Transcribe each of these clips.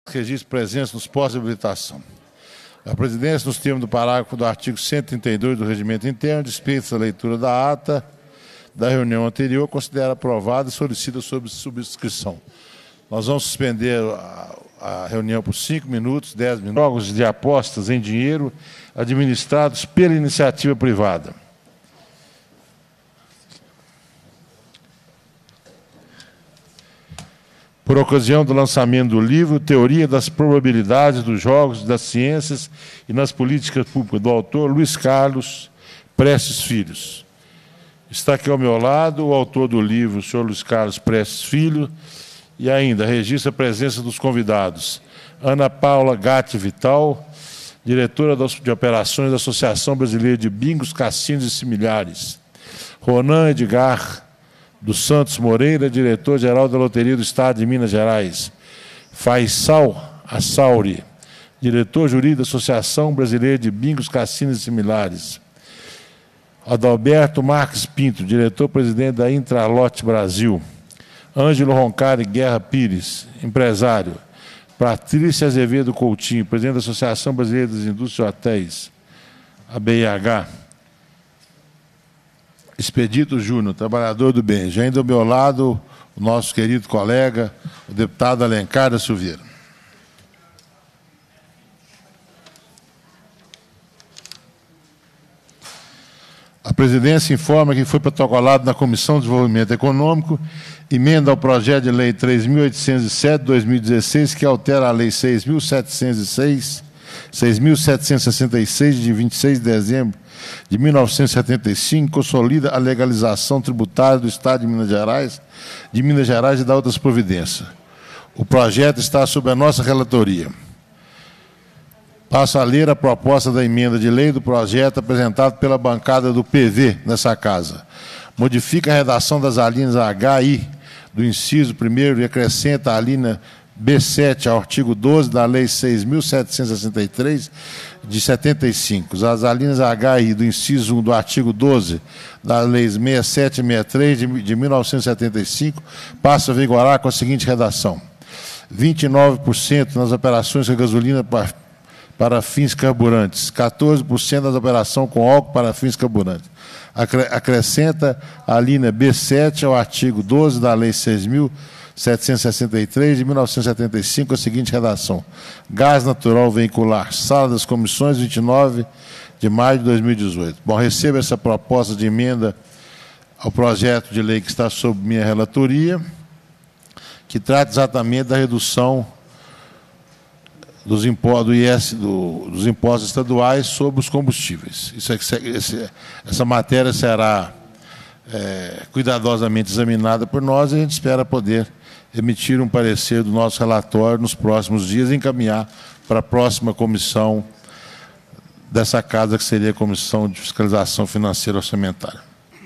registro presença nos postos de habilitação. A presidência, nos termos do parágrafo do artigo 132 do Regimento Interno, dispensa a leitura da ata da reunião anterior, considera aprovada e solicita sob subscrição. Nós vamos suspender a reunião por 5 minutos, 10 minutos. Jogos de apostas em dinheiro administrados pela iniciativa privada. Por ocasião do lançamento do livro Teoria das Probabilidades dos Jogos das Ciências e nas Políticas Públicas, do autor Luiz Carlos Prestes Filhos. Está aqui ao meu lado o autor do livro, o senhor Luiz Carlos Prestes Filho, e ainda registra a presença dos convidados. Ana Paula Gatti Vital, diretora de operações da Associação Brasileira de Bingos, Cassinos e Similares. Ronan Edgar dos Santos Moreira, diretor-geral da Loteria do Estado de Minas Gerais. Faisal Assauri, diretor jurídico da Associação Brasileira de Bingos, Cassinos e Similares. Adalberto Marques Pinto, diretor-presidente da Intralote Brasil. Ângelo Roncari Guerra Pires, empresário. Patrícia Azevedo Coutinho, presidente da Associação Brasileira das Indústrias e Hotéis, ABIH. Expedito Júnior, trabalhador do bem. Já indo ao meu lado, o nosso querido colega, o deputado Alencar da Silveira. A presidência informa que foi protocolado na Comissão de Desenvolvimento Econômico emenda ao projeto de lei 3.807/2016, que altera a lei 6.766, de 26 de dezembro de 1975, consolida a legalização tributária do Estado de Minas Gerais e da outras providências. O projeto está sob a nossa relatoria. Passo a ler a proposta da emenda de lei do projeto apresentado pela bancada do PV nessa casa. Modifica a redação das alíneas H e I do inciso 1º e acrescenta a alínea B7 ao artigo 12 da Lei 6.763, de 75. As alíneas H e I do inciso 1 do artigo 12 da Lei 6763, de 1975, passam a vigorar com a seguinte redação. 29% nas operações com gasolina para fins carburantes, 14% nas operações com álcool para fins carburantes. Acrescenta a linha B7 ao artigo 12 da Lei 6.763, de 1975, a seguinte redação. Gás natural veicular, sala das comissões, 29 de maio de 2018. Bom, recebo essa proposta de emenda ao projeto de lei que está sob minha relatoria, que trata exatamente da redução dos impostos estaduais sobre os combustíveis. Essa matéria será cuidadosamente examinada por nós e a gente espera poder emitir um parecer do nosso relatório nos próximos dias e encaminhar para a próxima comissão dessa casa, que seria a Comissão de Fiscalização Financeira Orçamentária.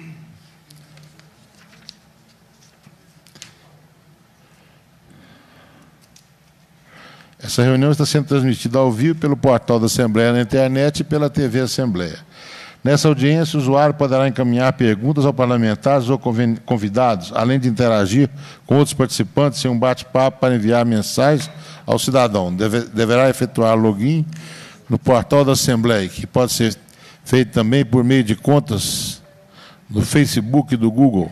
Essa reunião está sendo transmitida ao vivo pelo portal da Assembleia na internet e pela TV Assembleia. Nessa audiência, o usuário poderá encaminhar perguntas aos parlamentares ou convidados, além de interagir com outros participantes em um bate-papo para enviar mensagens ao cidadão. Deverá efetuar login no portal da Assembleia, que pode ser feito também por meio de contas no Facebook e do Google.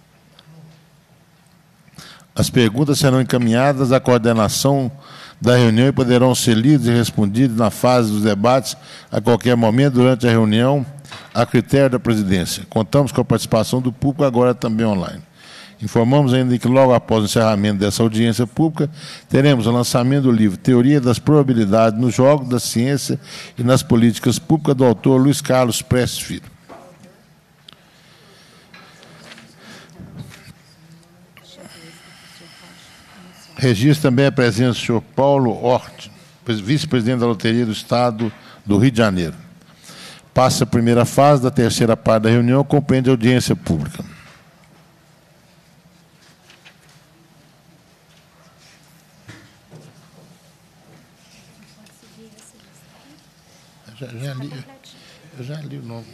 As perguntas serão encaminhadas à coordenação da reunião e poderão ser lidas e respondidas na fase dos debates a qualquer momento durante a reunião, a critério da presidência. Contamos com a participação do público, agora também online. Informamos ainda que logo após o encerramento dessa audiência pública, teremos o lançamento do livro Teoria das Probabilidades nos Jogos da Ciência e nas Políticas Públicas, do autor Luiz Carlos Prestes Filho. Registra também a presença do senhor Paulo Hort, vice-presidente da Loteria do Estado do Rio de Janeiro. Passa a primeira fase da terceira parte da reunião, compreende a audiência pública. Eu já li o nome.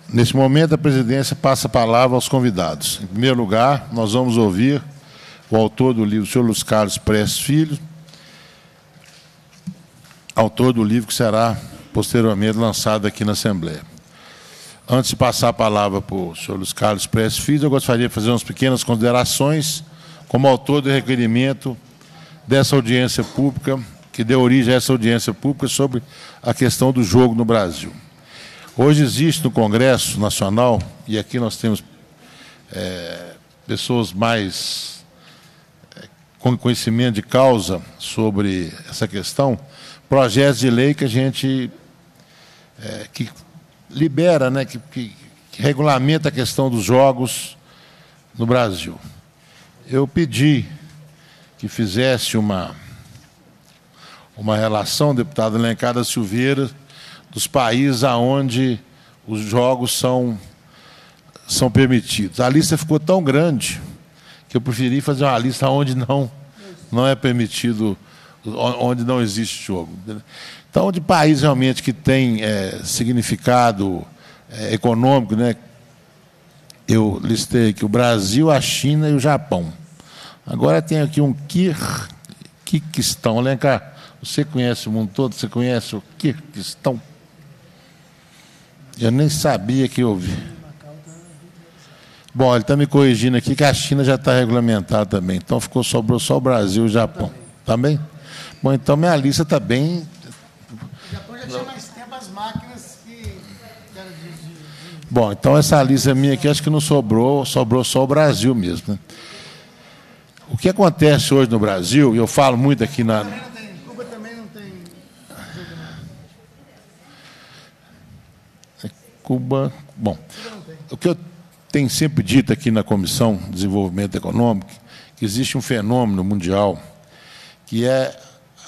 Nesse momento, a presidência passa a palavra aos convidados. Em primeiro lugar, nós vamos ouvir o autor do livro, o senhor Luiz Carlos Prestes Filho, autor do livro que será posteriormente lançado aqui na Assembleia. Antes de passar a palavra para o senhor Luiz Carlos Prestes Filho, eu gostaria de fazer umas pequenas considerações como autor do requerimento dessa audiência pública, que deu origem a essa audiência pública sobre a questão do jogo no Brasil. Hoje existe no Congresso Nacional, e aqui nós temos pessoas mais com conhecimento de causa sobre essa questão, projetos de lei que a gente que libera, né, que regulamenta a questão dos jogos no Brasil. Eu pedi que fizesse uma relação, deputado Alencar da Silveira, dos países onde os jogos são permitidos. A lista ficou tão grande que eu preferi fazer uma lista onde não é permitido, onde não existe jogo. Então, de países realmente que têm significado econômico, né, eu listei aqui o Brasil, a China e o Japão. Agora tem aqui um Quirguistão. Alencar, você conhece o mundo todo? Você conhece o Quirguistão? Eu nem sabia que eu vi. Bom, ele está me corrigindo aqui que a China já está regulamentada também. Então sobrou só o Brasil e o Japão. Tá bem? Bom, então minha lista está bem. O Japão já tinha mais tempo as máquinas que eram Bom, então essa lista minha aqui acho que não sobrou só o Brasil mesmo, né? O que acontece hoje no Brasil, e eu falo muito aqui na. Cuba também não tem. Cuba. Bom, o que eu tenho sempre dito aqui na Comissão de Desenvolvimento Econômico, que existe um fenômeno mundial que é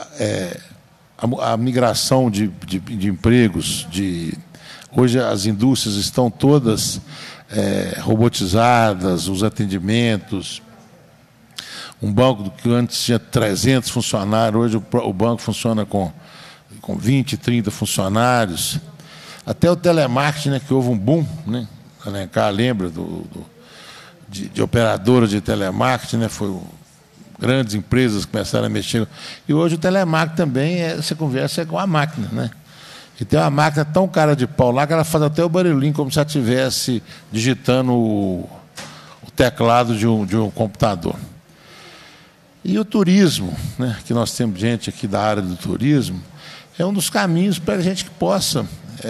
a migração de empregos. Hoje as indústrias estão todas robotizadas, os atendimentos. Um banco que antes tinha 300 funcionários, hoje o banco funciona com 20, 30 funcionários. Até o telemarketing, né, que houve um boom, né? Alencar lembra de operadoras de telemarketing, né? Grandes empresas começaram a mexer. E hoje o telemarketing também você conversa com a máquina, né? E tem uma máquina tão cara de pau lá que ela faz até o barulhinho como se ela estivesse digitando o teclado de um computador. E o turismo, né, que nós temos gente aqui da área do turismo, é um dos caminhos para a gente que possa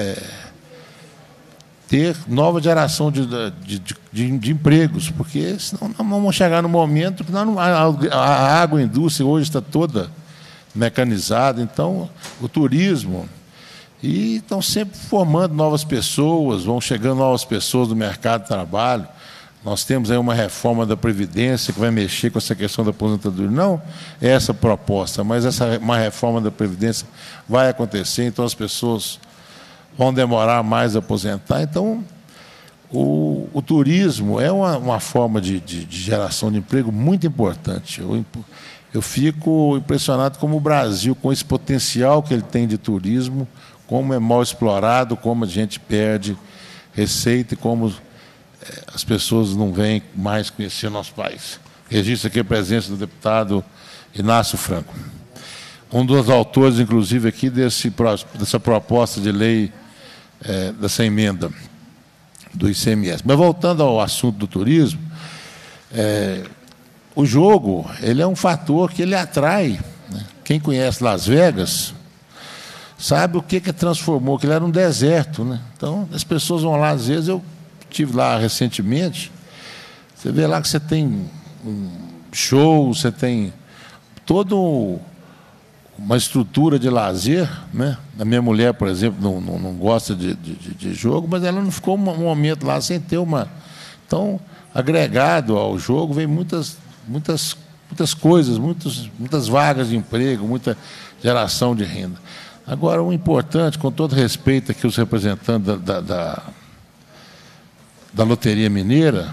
ter nova geração de empregos, porque senão nós vamos chegar no momento que a agroindústria hoje está toda mecanizada, então o turismo, e estão sempre formando novas pessoas, vão chegando novas pessoas do mercado de trabalho. Nós temos aí uma reforma da Previdência que vai mexer com essa questão da aposentadoria. Não é essa a proposta, mas uma reforma da Previdência vai acontecer, então as pessoas vão demorar mais a aposentar. Então, o turismo é uma forma de geração de emprego muito importante. Eu fico impressionado como o Brasil, com esse potencial que ele tem de turismo, como é mal explorado, como a gente perde receita e como as pessoas não vêm mais conhecer o nosso país. Registro aqui a presença do deputado Inácio Franco, um dos autores, inclusive, aqui dessa proposta de lei, dessa emenda do ICMS. Mas, voltando ao assunto do turismo, o jogo ele é um fator que ele atrai, né? Quem conhece Las Vegas sabe o que transformou, que ele era um deserto, né? Então, as pessoas vão lá, às vezes, eu estive lá recentemente, você vê lá que você tem um show, você tem toda uma estrutura de lazer, né? A minha mulher, por exemplo, não gosta de jogo, mas ela não ficou um momento lá sem ter uma. Então, agregado ao jogo, vem muitas coisas, muitas vagas de emprego, muita geração de renda. Agora, o importante, com todo respeito aqui aos representantes da Loteria Mineira,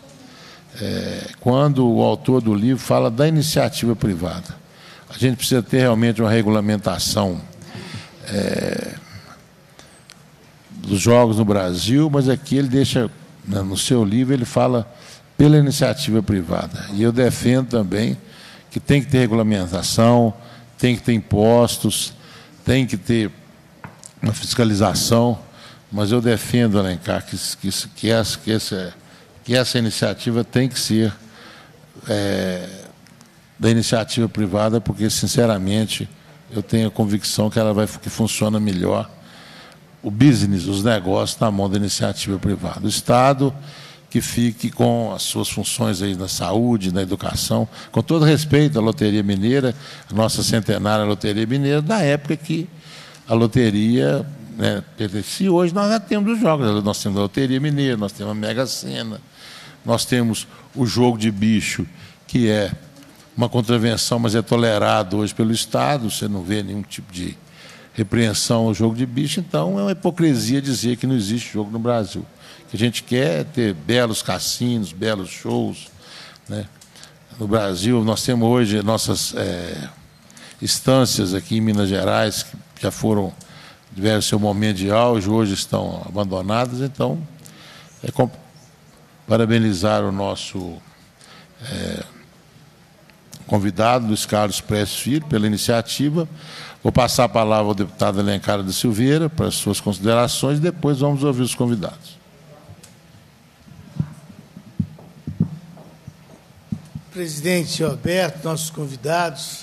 quando o autor do livro fala da iniciativa privada. A gente precisa ter realmente uma regulamentação dos jogos no Brasil, mas aqui ele deixa, no seu livro, ele fala pela iniciativa privada. E eu defendo também que tem que ter regulamentação, tem que ter impostos, tem que ter uma fiscalização, mas eu defendo, Alencar, que essa iniciativa tem que ser da iniciativa privada, porque, sinceramente, eu tenho a convicção que que funciona melhor o business, os negócios, na mão da iniciativa privada. O Estado que fique com as suas funções aí na saúde, na educação, com todo respeito à Loteria Mineira, a nossa centenária Loteria Mineira, da época que a loteria, né, pertencia. Hoje nós já temos os jogos, nós temos a Loteria Mineira, nós temos a Mega Sena, nós temos o jogo de bicho, que é uma contravenção, mas é tolerado hoje pelo Estado, você não vê nenhum tipo de repreensão ao jogo de bicho, então é uma hipocrisia dizer que não existe jogo no Brasil. O que a gente quer é ter belos cassinos, belos shows, né? No Brasil, nós temos hoje nossas instâncias aqui em Minas Gerais, que já tiveram seu momento de auge, hoje estão abandonadas, então parabenizar o nosso convidado, Luiz Carlos Prestes Filho, pela iniciativa. Vou passar a palavra ao deputado Alencar da Silveira para as suas considerações e depois vamos ouvir os convidados. Presidente Alberto, nossos convidados,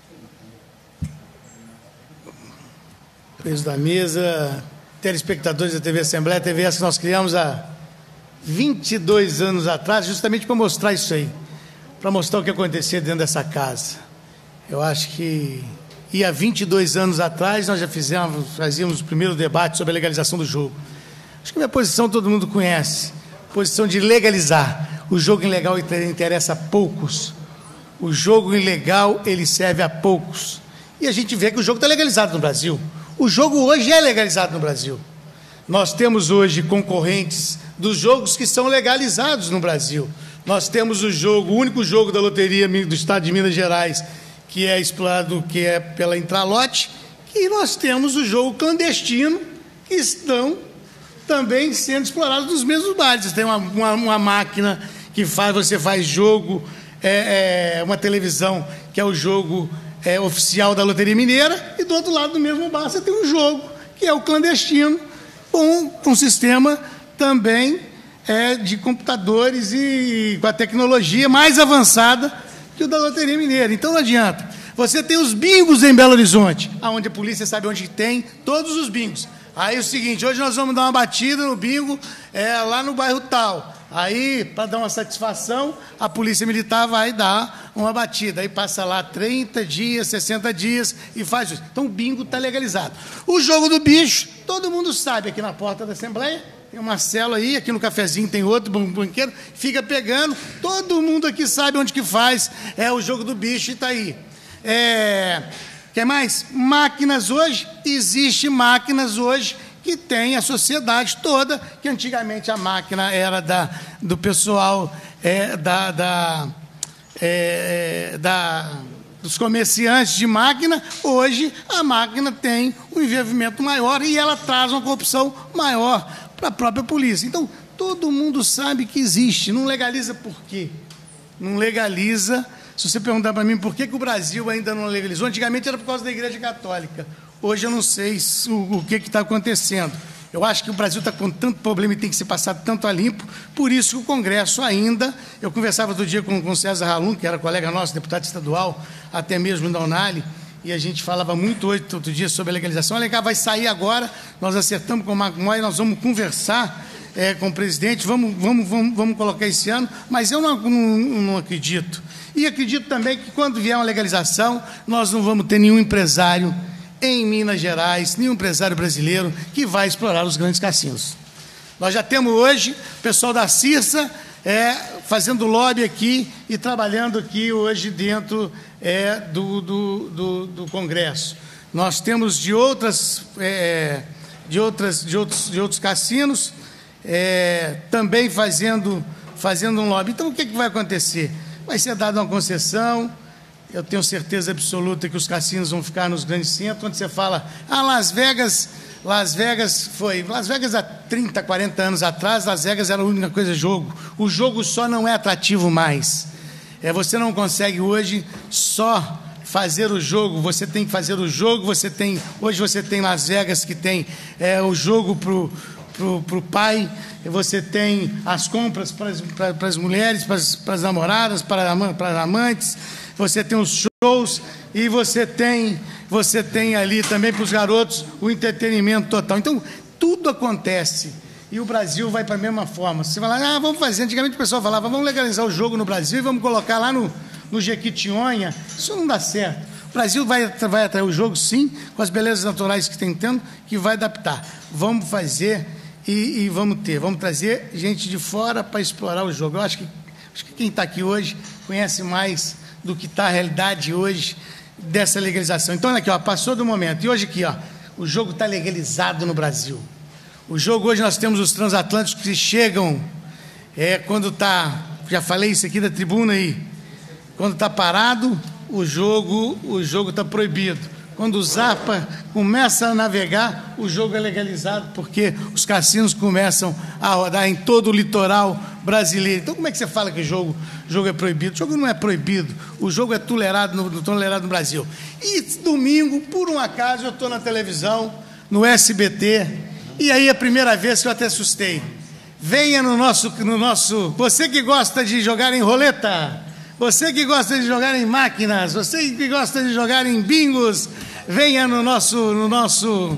presidente da mesa, telespectadores da TV Assembleia, TV essa que nós criamos há 22 anos atrás, justamente para mostrar isso aí, para mostrar o que acontecia dentro dessa casa. Eu acho que há 22 anos atrás nós já fazíamos o primeiro debate sobre a legalização do jogo. Acho que a minha posição todo mundo conhece, posição de legalizar. O jogo ilegal interessa a poucos. O jogo ilegal, ele serve a poucos. E a gente vê que o jogo está legalizado no Brasil. O jogo hoje é legalizado no Brasil. Nós temos hoje concorrentes dos jogos que são legalizados no Brasil. Nós temos o único jogo da loteria do Estado de Minas Gerais, que é explorado, que é pela Intralote, e nós temos o jogo clandestino, que estão também sendo explorados nos mesmos bares. Tem uma máquina que você faz jogo, uma televisão, que é o jogo oficial da Loteria Mineira, e do outro lado do mesmo bar você tem um jogo, que é o clandestino, com um sistema também de computadores e com a tecnologia mais avançada que o da Loteria Mineira. Então não adianta. Você tem os bingos em Belo Horizonte, onde a polícia sabe onde tem todos os bingos. Aí é o seguinte, hoje nós vamos dar uma batida no bingo lá no bairro tal. Aí, para dar uma satisfação, a polícia militar vai dar uma batida. Aí passa lá 30 dias, 60 dias e faz isso. Então o bingo está legalizado. O jogo do bicho, todo mundo sabe, aqui na porta da Assembleia, tem o Marcelo aí, aqui no cafezinho tem outro banqueiro, fica pegando, todo mundo aqui sabe onde que faz o jogo do bicho e está aí. Quer mais? Máquinas hoje, existe máquinas hoje que tem a sociedade toda, que antigamente a máquina era do pessoal, dos comerciantes de máquina. Hoje a máquina tem um envolvimento maior e ela traz uma corrupção maior para a própria polícia. Então, todo mundo sabe que existe. Não legaliza por quê? Não legaliza. Se você perguntar para mim por que o Brasil ainda não legalizou, antigamente era por causa da Igreja Católica. Hoje eu não sei o que está acontecendo. Eu acho que o Brasil está com tanto problema e tem que ser passado tanto a limpo, por isso que o Congresso ainda... Eu conversava outro dia com o César Halun, que era colega nosso, deputado estadual, até mesmo da Unali, e a gente falava muito hoje, outro dia, sobre a legalização. A Alencar vai sair agora, nós acertamos com o Marco Moy, nós vamos conversar com o presidente, vamos colocar esse ano, mas eu não acredito. E acredito também que quando vier uma legalização, nós não vamos ter nenhum empresário em Minas Gerais, nenhum empresário brasileiro que vai explorar os grandes cassinos. Nós já temos hoje o pessoal da CIRSA fazendo lobby aqui e trabalhando aqui hoje dentro do Congresso. Nós temos de outros cassinos também fazendo um lobby. Então, o que vai acontecer? Vai ser dada uma concessão, eu tenho certeza absoluta que os cassinos vão ficar nos grandes centros, onde você fala, Las Vegas há 30, 40 anos atrás, Las Vegas era a única coisa jogo. O jogo só não é atrativo mais. Você não consegue hoje só fazer o jogo, você tem que fazer o jogo, hoje você tem Las Vegas que tem o jogo para o pai, você tem as compras para as mulheres, para as namoradas, para as amantes, você tem os shows e você tem ali também para os garotos o entretenimento total. Então, tudo acontece e o Brasil vai para a mesma forma. Você fala, vamos fazer, antigamente o pessoal falava, vamos legalizar o jogo no Brasil e vamos colocar lá no Jequitinhonha. Isso não dá certo. O Brasil vai atrair o jogo, sim, com as belezas naturais que tem tendo, que vai adaptar. Vamos fazer e vamos trazer gente de fora para explorar o jogo. Eu acho que quem está aqui hoje conhece mais do que está a realidade hoje dessa legalização. Então, olha aqui, passou do momento. E hoje aqui, o jogo está legalizado no Brasil. O jogo hoje nós temos os transatlânticos que chegam quando está, já falei isso aqui da tribuna aí, quando está parado, o jogo está proibido. Quando o Zarpa começa a navegar, o jogo é legalizado, porque os cassinos começam a rodar em todo o litoral brasileiro. Então, como é que você fala que o jogo é proibido? O jogo não é proibido, o jogo é tolerado no Brasil. E domingo, por um acaso, eu estou na televisão, no SBT, e aí a primeira vez que eu até assustei. Venha no nosso... Você que gosta de jogar em roleta, você que gosta de jogar em máquinas, você que gosta de jogar em bingos, venha no nosso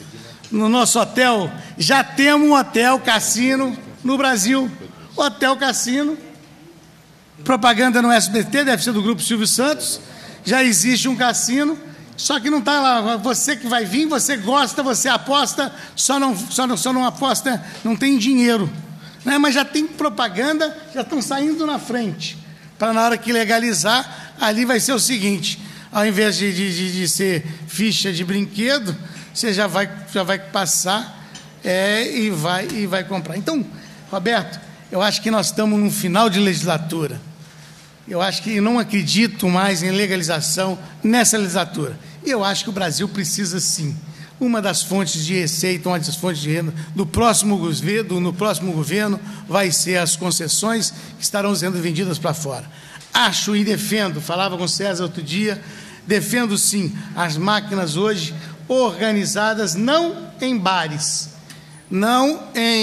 hotel. Já temos um hotel cassino no Brasil. Hotel cassino, propaganda no SBT, deve ser do Grupo Silvio Santos. Já existe um cassino, só que não está lá. Você que vai vir, você gosta, você aposta, só não aposta, não tem dinheiro, né? Mas já tem propaganda, já estão saindo na frente. Para na hora que legalizar, ali vai ser o seguinte, ao invés de ser ficha de brinquedo, você já vai passar e vai comprar. Então, Roberto, eu acho que nós estamos no final de legislatura. Eu acho que não acredito mais em legalização nessa legislatura. E eu acho que o Brasil precisa, sim. Uma das fontes de receita, uma das fontes de renda no próximo governo vai ser as concessões que estarão sendo vendidas para fora. Acho e defendo, falava com o César outro dia, defendo sim as máquinas hoje organizadas, não em bares, não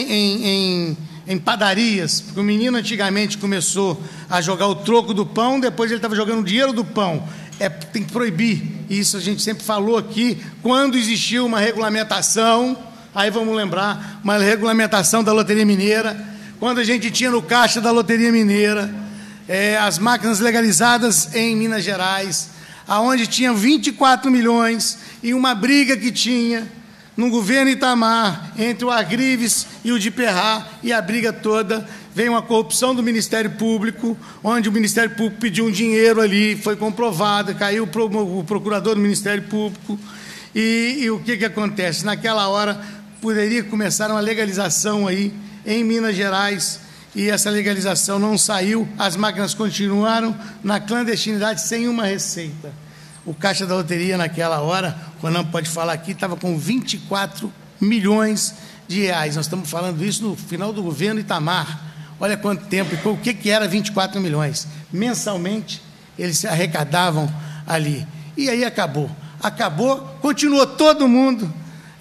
em padarias, porque o menino antigamente começou a jogar o troco do pão, depois ele estava jogando o dinheiro do pão. Tem que proibir, isso a gente sempre falou aqui, quando existiu uma regulamentação, aí vamos lembrar, uma regulamentação da Loteria Mineira, quando a gente tinha no caixa da Loteria Mineira, as máquinas legalizadas em Minas Gerais, aonde tinha 24 milhões, e uma briga que tinha no governo Itamar, entre o Agrives e o de Perrá, e a briga toda, veio uma corrupção do Ministério Público, onde o Ministério Público pediu um dinheiro ali, foi comprovado, caiu o procurador do Ministério Público, e o que acontece? Naquela hora, poderia começar uma legalização aí em Minas Gerais, e essa legalização não saiu, as máquinas continuaram na clandestinidade sem uma receita. O caixa da loteria naquela hora, o Ronan pode falar aqui, estava com 24 milhões de reais. Nós estamos falando isso no final do governo Itamar. Olha quanto tempo, o que era 24 milhões? Mensalmente, eles se arrecadavam ali. E aí acabou, continuou todo mundo,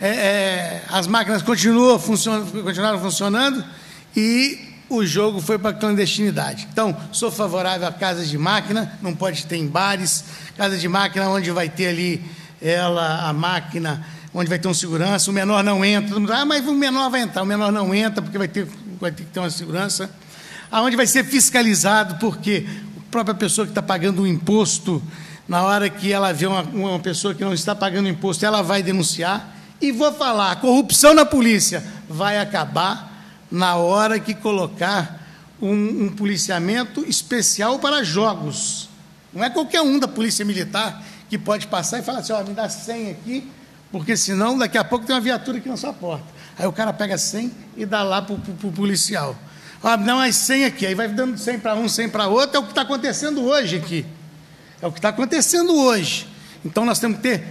as máquinas continuaram funcionando e o jogo foi para a clandestinidade. Então, sou favorável a casas de máquina, não pode ter em bares, casa de máquina onde vai ter ali a máquina, onde vai ter um segurança, o menor não entra, mas o menor vai entrar, o menor não entra porque vai ter que ter uma segurança, aonde vai ser fiscalizado, porque a própria pessoa que está pagando o imposto, na hora que ela vê uma pessoa que não está pagando imposto, ela vai denunciar, e vou falar, a corrupção na polícia vai acabar na hora que colocar um policiamento especial para jogos. Não é qualquer um da polícia militar que pode passar e falar assim, me dá 100 aqui, porque senão daqui a pouco tem uma viatura aqui na sua porta. Aí o cara pega 100 e dá lá para o policial. Me dá mais 100 aqui, aí vai dando 100 para um, 100 para outro, é o que está acontecendo hoje aqui. É o que está acontecendo hoje. Então, nós temos que ter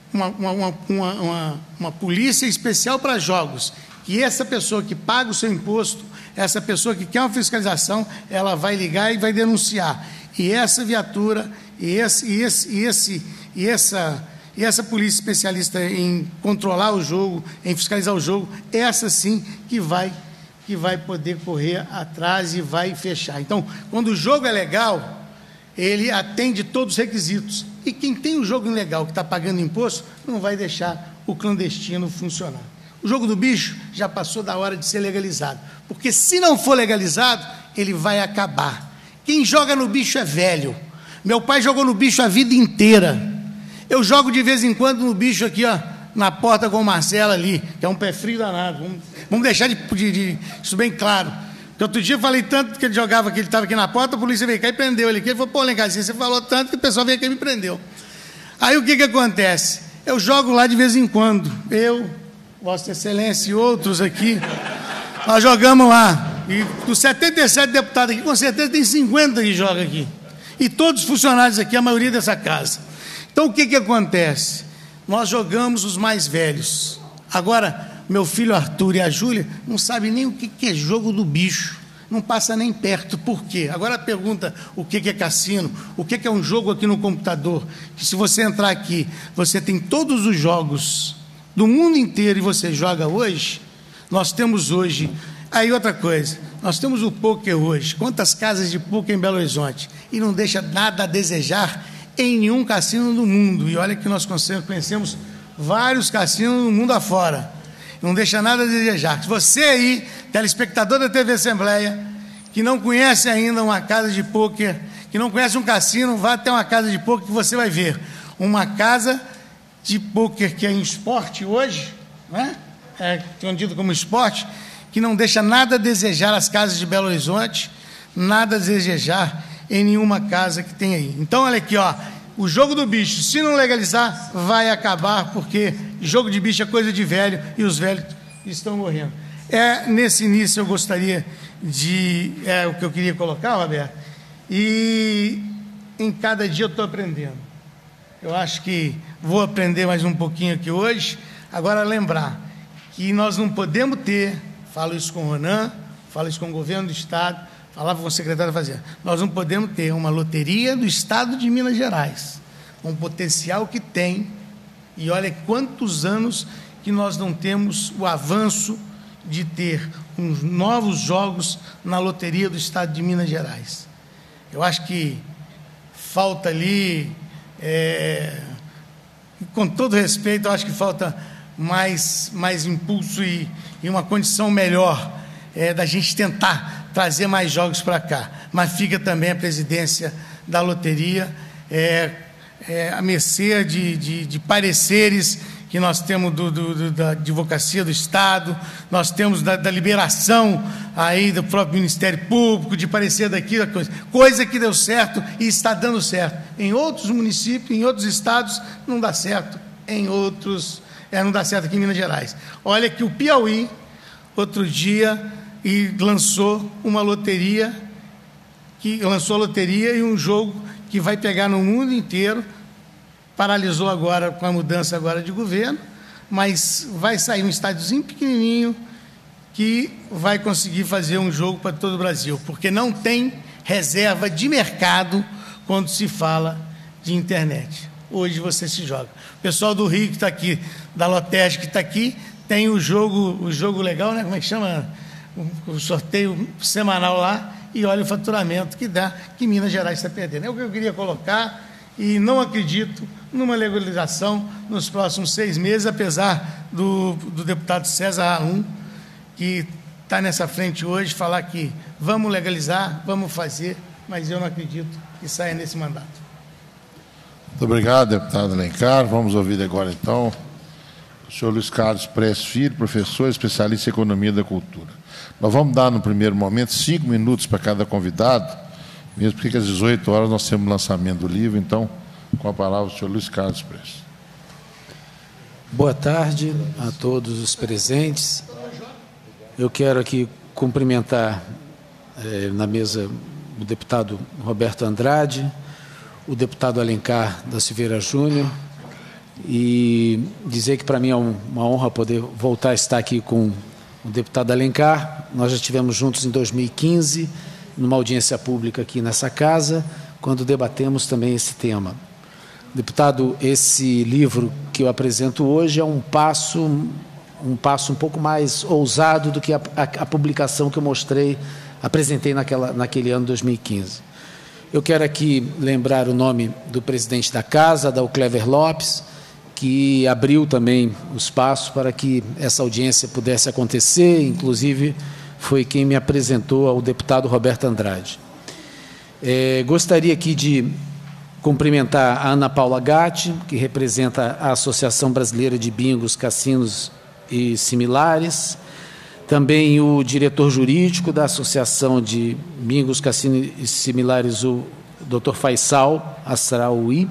uma polícia especial para jogos, que essa pessoa que paga o seu imposto, essa pessoa que quer uma fiscalização, ela vai ligar e vai denunciar. E essa viatura, e essa polícia especialista em controlar o jogo, em fiscalizar o jogo, essa sim que vai poder correr atrás e vai fechar. Então, quando o jogo é legal, ele atende todos os requisitos. E quem tem o jogo ilegal, que está pagando imposto, não vai deixar o clandestino funcionar. O jogo do bicho já passou da hora de ser legalizado, porque se não for legalizado, ele vai acabar. Quem joga no bicho é velho. Meu pai jogou no bicho a vida inteira. Eu jogo de vez em quando no bicho aqui, ó, na porta com o Marcelo ali, que é um pé frio danado. Vamos deixar isso bem claro. Porque outro dia eu falei tanto que ele jogava, que ele estava aqui na porta, a polícia veio cá e prendeu ele aqui. Ele falou, pô, Lencarzinho, você falou tanto que o pessoal veio aqui e me prendeu. Aí o que acontece? Eu jogo lá de vez em quando. Eu, Vossa Excelência e outros aqui, nós jogamos lá. E dos 77 deputados aqui, com certeza tem 50 que jogam aqui. E todos os funcionários aqui, a maioria dessa casa. Então o que acontece? Nós jogamos os mais velhos. Agora, meu filho Arthur e a Júlia não sabem nem o que é jogo do bicho. Não passa nem perto. Por quê? Agora pergunta o que é cassino, o que é um jogo aqui no computador. Que se você entrar aqui, você tem todos os jogos do mundo inteiro e você joga hoje. Nós temos hoje... Aí outra coisa, nós temos o pôquer hoje. Quantas casas de pôquer em Belo Horizonte? E não deixa nada a desejar em nenhum cassino do mundo. E olha que nós conhecemos vários cassinos no mundo afora. Não deixa nada a desejar. Se você aí, telespectador da TV Assembleia, que não conhece ainda uma casa de pôquer, que não conhece um cassino, vá até uma casa de pôquer que você vai ver. Uma casa de pôquer que é em esporte hoje, né? É entendido como esporte, que não deixa nada a desejar as casas de Belo Horizonte, nada a desejar em nenhuma casa que tem aí. Então, olha aqui, ó, o jogo do bicho, se não legalizar, vai acabar, porque jogo de bicho é coisa de velho e os velhos estão morrendo. Nesse início eu gostaria o que eu queria colocar, Roberto, e em cada dia eu estou aprendendo. Eu acho que vou aprender mais um pouquinho aqui hoje. Agora, lembrar que nós não podemos ter, falo isso com o Ronan, falo isso com o governo do Estado, falava com o secretário da Fazenda, nós não podemos ter uma loteria do Estado de Minas Gerais, com o potencial que tem, e olha quantos anos que nós não temos o avanço de ter uns novos jogos na loteria do Estado de Minas Gerais. Eu acho que falta ali, com todo respeito, eu acho que falta mais impulso e uma condição melhor da gente tentar trazer mais jogos para cá. Mas fica também a presidência da loteria, a mercê de pareceres que nós temos da advocacia do Estado, nós temos da liberação aí do próprio Ministério Público, de parecer daqui, coisa que deu certo e está dando certo. Em outros municípios, em outros estados, não dá certo. Em outros, não dá certo aqui em Minas Gerais. Olha que o Piauí, outro dia, lançou uma loteria, e um jogo que vai pegar no mundo inteiro, paralisou agora com a mudança agora de governo, mas vai sair um estádiozinho pequenininho que vai conseguir fazer um jogo para todo o Brasil, porque não tem reserva de mercado quando se fala de internet. Hoje você se joga. O pessoal do Rio que está aqui, da Loteste que está aqui, tem o jogo legal, né? Como é que chama? O sorteio semanal lá, e olha o faturamento que dá, que Minas Gerais está perdendo. É o que eu queria colocar, e não acredito numa legalização nos próximos 6 meses, apesar do deputado César Raum, que está nessa frente hoje, falar que vamos legalizar, vamos fazer, mas eu não acredito que saia nesse mandato. Muito obrigado, deputado Alencar. Vamos ouvir agora, então, o senhor Luiz Carlos Prestes Filho, professor especialista em Economia da Cultura. Nós vamos dar, no primeiro momento, 5 minutos para cada convidado, mesmo porque às 18 horas nós temos o lançamento do livro. Então, com a palavra, o senhor Luiz Carlos Prestes. Boa tarde a todos os presentes. Eu quero aqui cumprimentar na mesa o deputado Roberto Andrade, o deputado Alencar da Silveira Júnior e dizer que para mim é uma honra poder voltar a estar aqui com o deputado Alencar. Nós já estivemos juntos em 2015, numa audiência pública aqui nessa casa, quando debatemos também esse tema. Deputado, esse livro que eu apresento hoje é um passo um pouco mais ousado do que a publicação que eu apresentei naquele ano 2015. Eu quero aqui lembrar o nome do presidente da casa, Adão Clever Lopes, que abriu também o espaço para que essa audiência pudesse acontecer, inclusive foi quem me apresentou ao deputado Roberto Andrade. Gostaria aqui de cumprimentar a Ana Paula Gatti, que representa a Associação Brasileira de Bingos, Cassinos e Similares, também o diretor jurídico da Associação de Bingos, Cassinos e Similares, o Dr. Faisal Asraoui,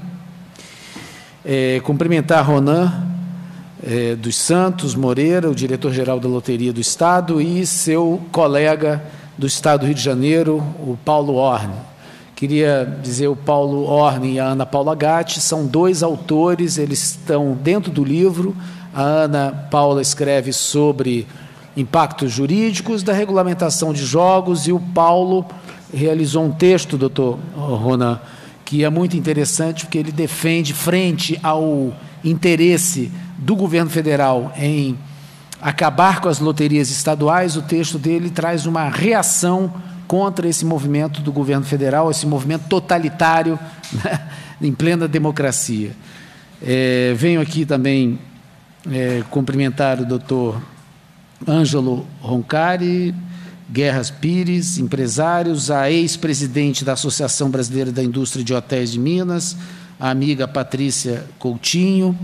cumprimentar Ronan dos Santos Moreira, o diretor-geral da Loteria do Estado, e seu colega do Estado do Rio de Janeiro, o Paulo Orne. Queria dizer, o Paulo Orne e a Ana Paula Gatti são dois autores, eles estão dentro do livro. A Ana Paula escreve sobre impactos jurídicos da regulamentação de jogos e o Paulo realizou um texto, doutor Ronan, que é muito interessante, porque ele defende, frente ao interesse do governo federal em acabar com as loterias estaduais, o texto dele traz uma reação contra esse movimento do governo federal, esse movimento totalitário, né, em plena democracia. Venho aqui também cumprimentar o doutor Ângelo Roncari, Guerras Pires, empresários, a ex-presidente da Associação Brasileira da Indústria de Hotéis de Minas, a amiga Patrícia Coutinho,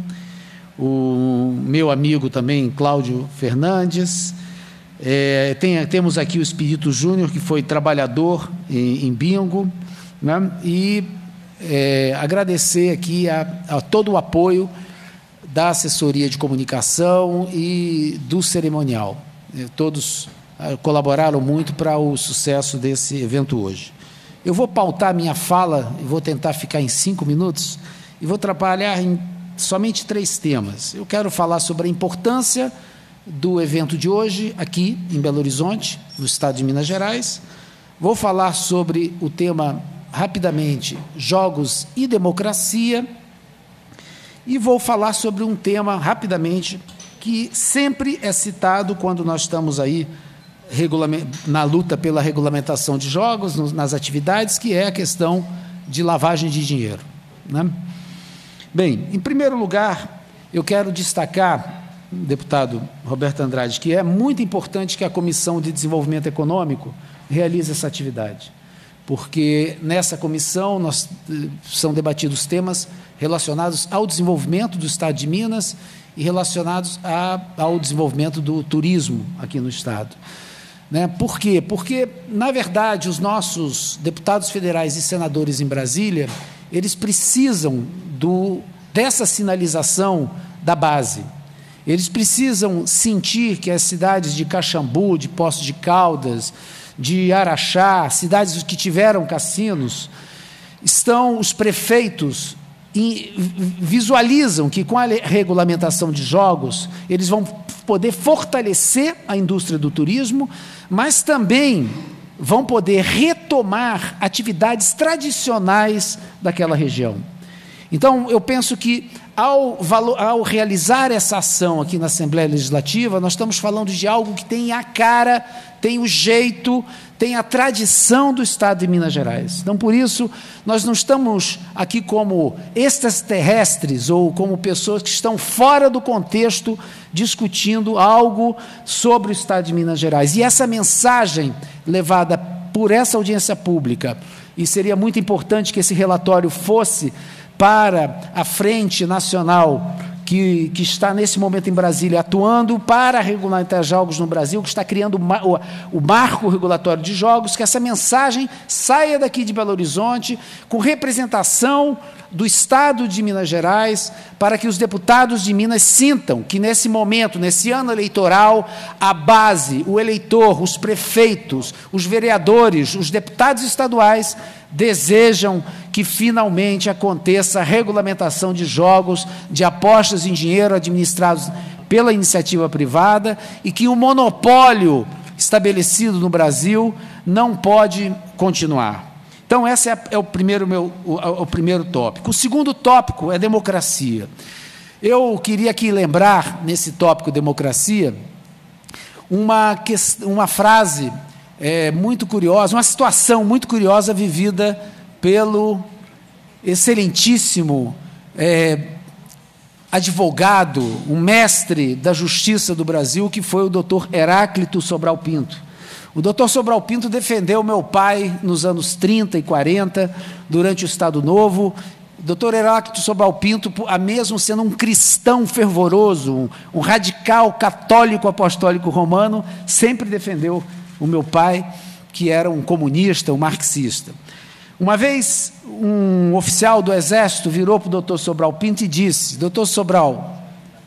o meu amigo também, Cláudio Fernandes. Temos aqui o Espírito Júnior, que foi trabalhador em bingo, né? E agradecer aqui a todo o apoio da assessoria de comunicação e do cerimonial. Todos colaboraram muito para o sucesso desse evento hoje. Eu vou pautar minha fala, e vou tentar ficar em 5 minutos, e vou trabalhar em somente 3 temas. Eu quero falar sobre a importância do evento de hoje, aqui em Belo Horizonte, no estado de Minas Gerais. Vou falar sobre o tema, rapidamente, jogos e democracia, e vou falar sobre um tema, rapidamente, que sempre é citado quando nós estamos aí na luta pela regulamentação de jogos, nas atividades, que é a questão de lavagem de dinheiro, né? Bem, em primeiro lugar, eu quero destacar, deputado Roberto Andrade, que é muito importante que a Comissão de Desenvolvimento Econômico realize essa atividade, porque nessa comissão são debatidos temas relacionados ao desenvolvimento do Estado de Minas e relacionados ao desenvolvimento do turismo aqui no Estado. Né? Por quê? Porque, na verdade, os nossos deputados federais e senadores em Brasília, eles precisam dessa sinalização da base. Eles precisam sentir que as cidades de Caxambu, de Poços de Caldas, de Araxá, cidades que tiveram cassinos, os prefeitos visualizam que com a regulamentação de jogos, eles vão poder fortalecer a indústria do turismo, mas também vão poder retomar atividades tradicionais daquela região. Então, eu penso que, ao realizar essa ação aqui na Assembleia Legislativa, nós estamos falando de algo que tem a cara, tem o jeito, tem a tradição do Estado de Minas Gerais. Então, por isso, nós não estamos aqui como extraterrestres ou como pessoas que estão fora do contexto discutindo algo sobre o Estado de Minas Gerais. E essa mensagem levada por essa audiência pública, e seria muito importante que esse relatório fosse para a Frente Nacional, que está nesse momento em Brasília, atuando para regulamentar jogos no Brasil, que está criando o marco regulatório de jogos, que essa mensagem saia daqui de Belo Horizonte, com representação do Estado de Minas Gerais, para que os deputados de Minas sintam que, nesse momento, nesse ano eleitoral, a base, o eleitor, os prefeitos, os vereadores, os deputados estaduais, desejam que finalmente aconteça a regulamentação de jogos, de apostas em dinheiro administrados pela iniciativa privada e que o monopólio estabelecido no Brasil não pode continuar. Então, esse é o primeiro tópico. O segundo tópico é democracia. Eu queria aqui lembrar, nesse tópico democracia, uma frase muito curiosa, uma situação muito curiosa vivida pelo excelentíssimo advogado, um mestre da justiça do Brasil, que foi o doutor Heráclito Sobral Pinto. O doutor Sobral Pinto defendeu meu pai nos anos 30 e 40, durante o Estado Novo. O doutor Heráclito Sobral Pinto, mesmo sendo um cristão fervoroso, um radical católico apostólico romano, sempre defendeu o meu pai, que era um comunista, um marxista. Uma vez, um oficial do Exército virou para o doutor Sobral Pinto e disse: doutor Sobral,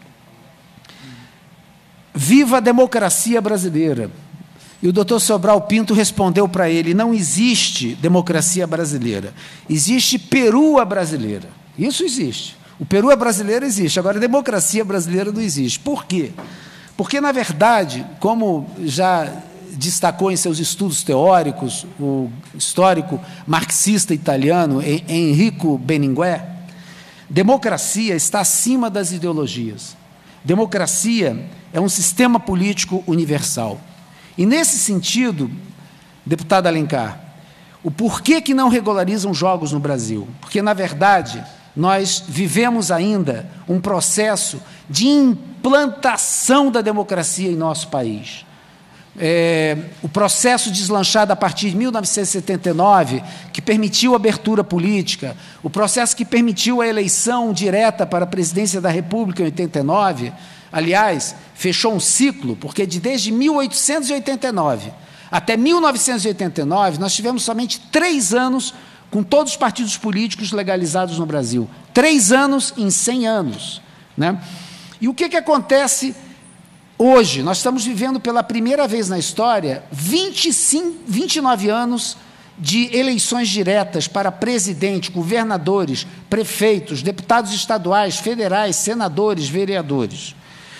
viva a democracia brasileira. E o doutor Sobral Pinto respondeu para ele: não existe democracia brasileira, existe perua brasileira. Isso existe. O perua brasileiro existe, agora a democracia brasileira não existe. Por quê? Porque, na verdade, como já destacou em seus estudos teóricos o histórico marxista italiano Enrico Berlinguer, democracia está acima das ideologias. Democracia é um sistema político universal. E, nesse sentido, deputado Alencar, o porquê que não regularizam jogos no Brasil? Porque, na verdade, nós vivemos ainda um processo de implantação da democracia em nosso país. O processo deslanchado a partir de 1979, que permitiu a abertura política, o processo que permitiu a eleição direta para a presidência da República em 89, aliás, fechou um ciclo, porque desde 1889 até 1989, nós tivemos somente 3 anos com todos os partidos políticos legalizados no Brasil. 3 anos em 100 anos. Né? E o que acontece hoje? Nós estamos vivendo pela primeira vez na história 29 anos de eleições diretas para presidente, governadores, prefeitos, deputados estaduais, federais, senadores, vereadores.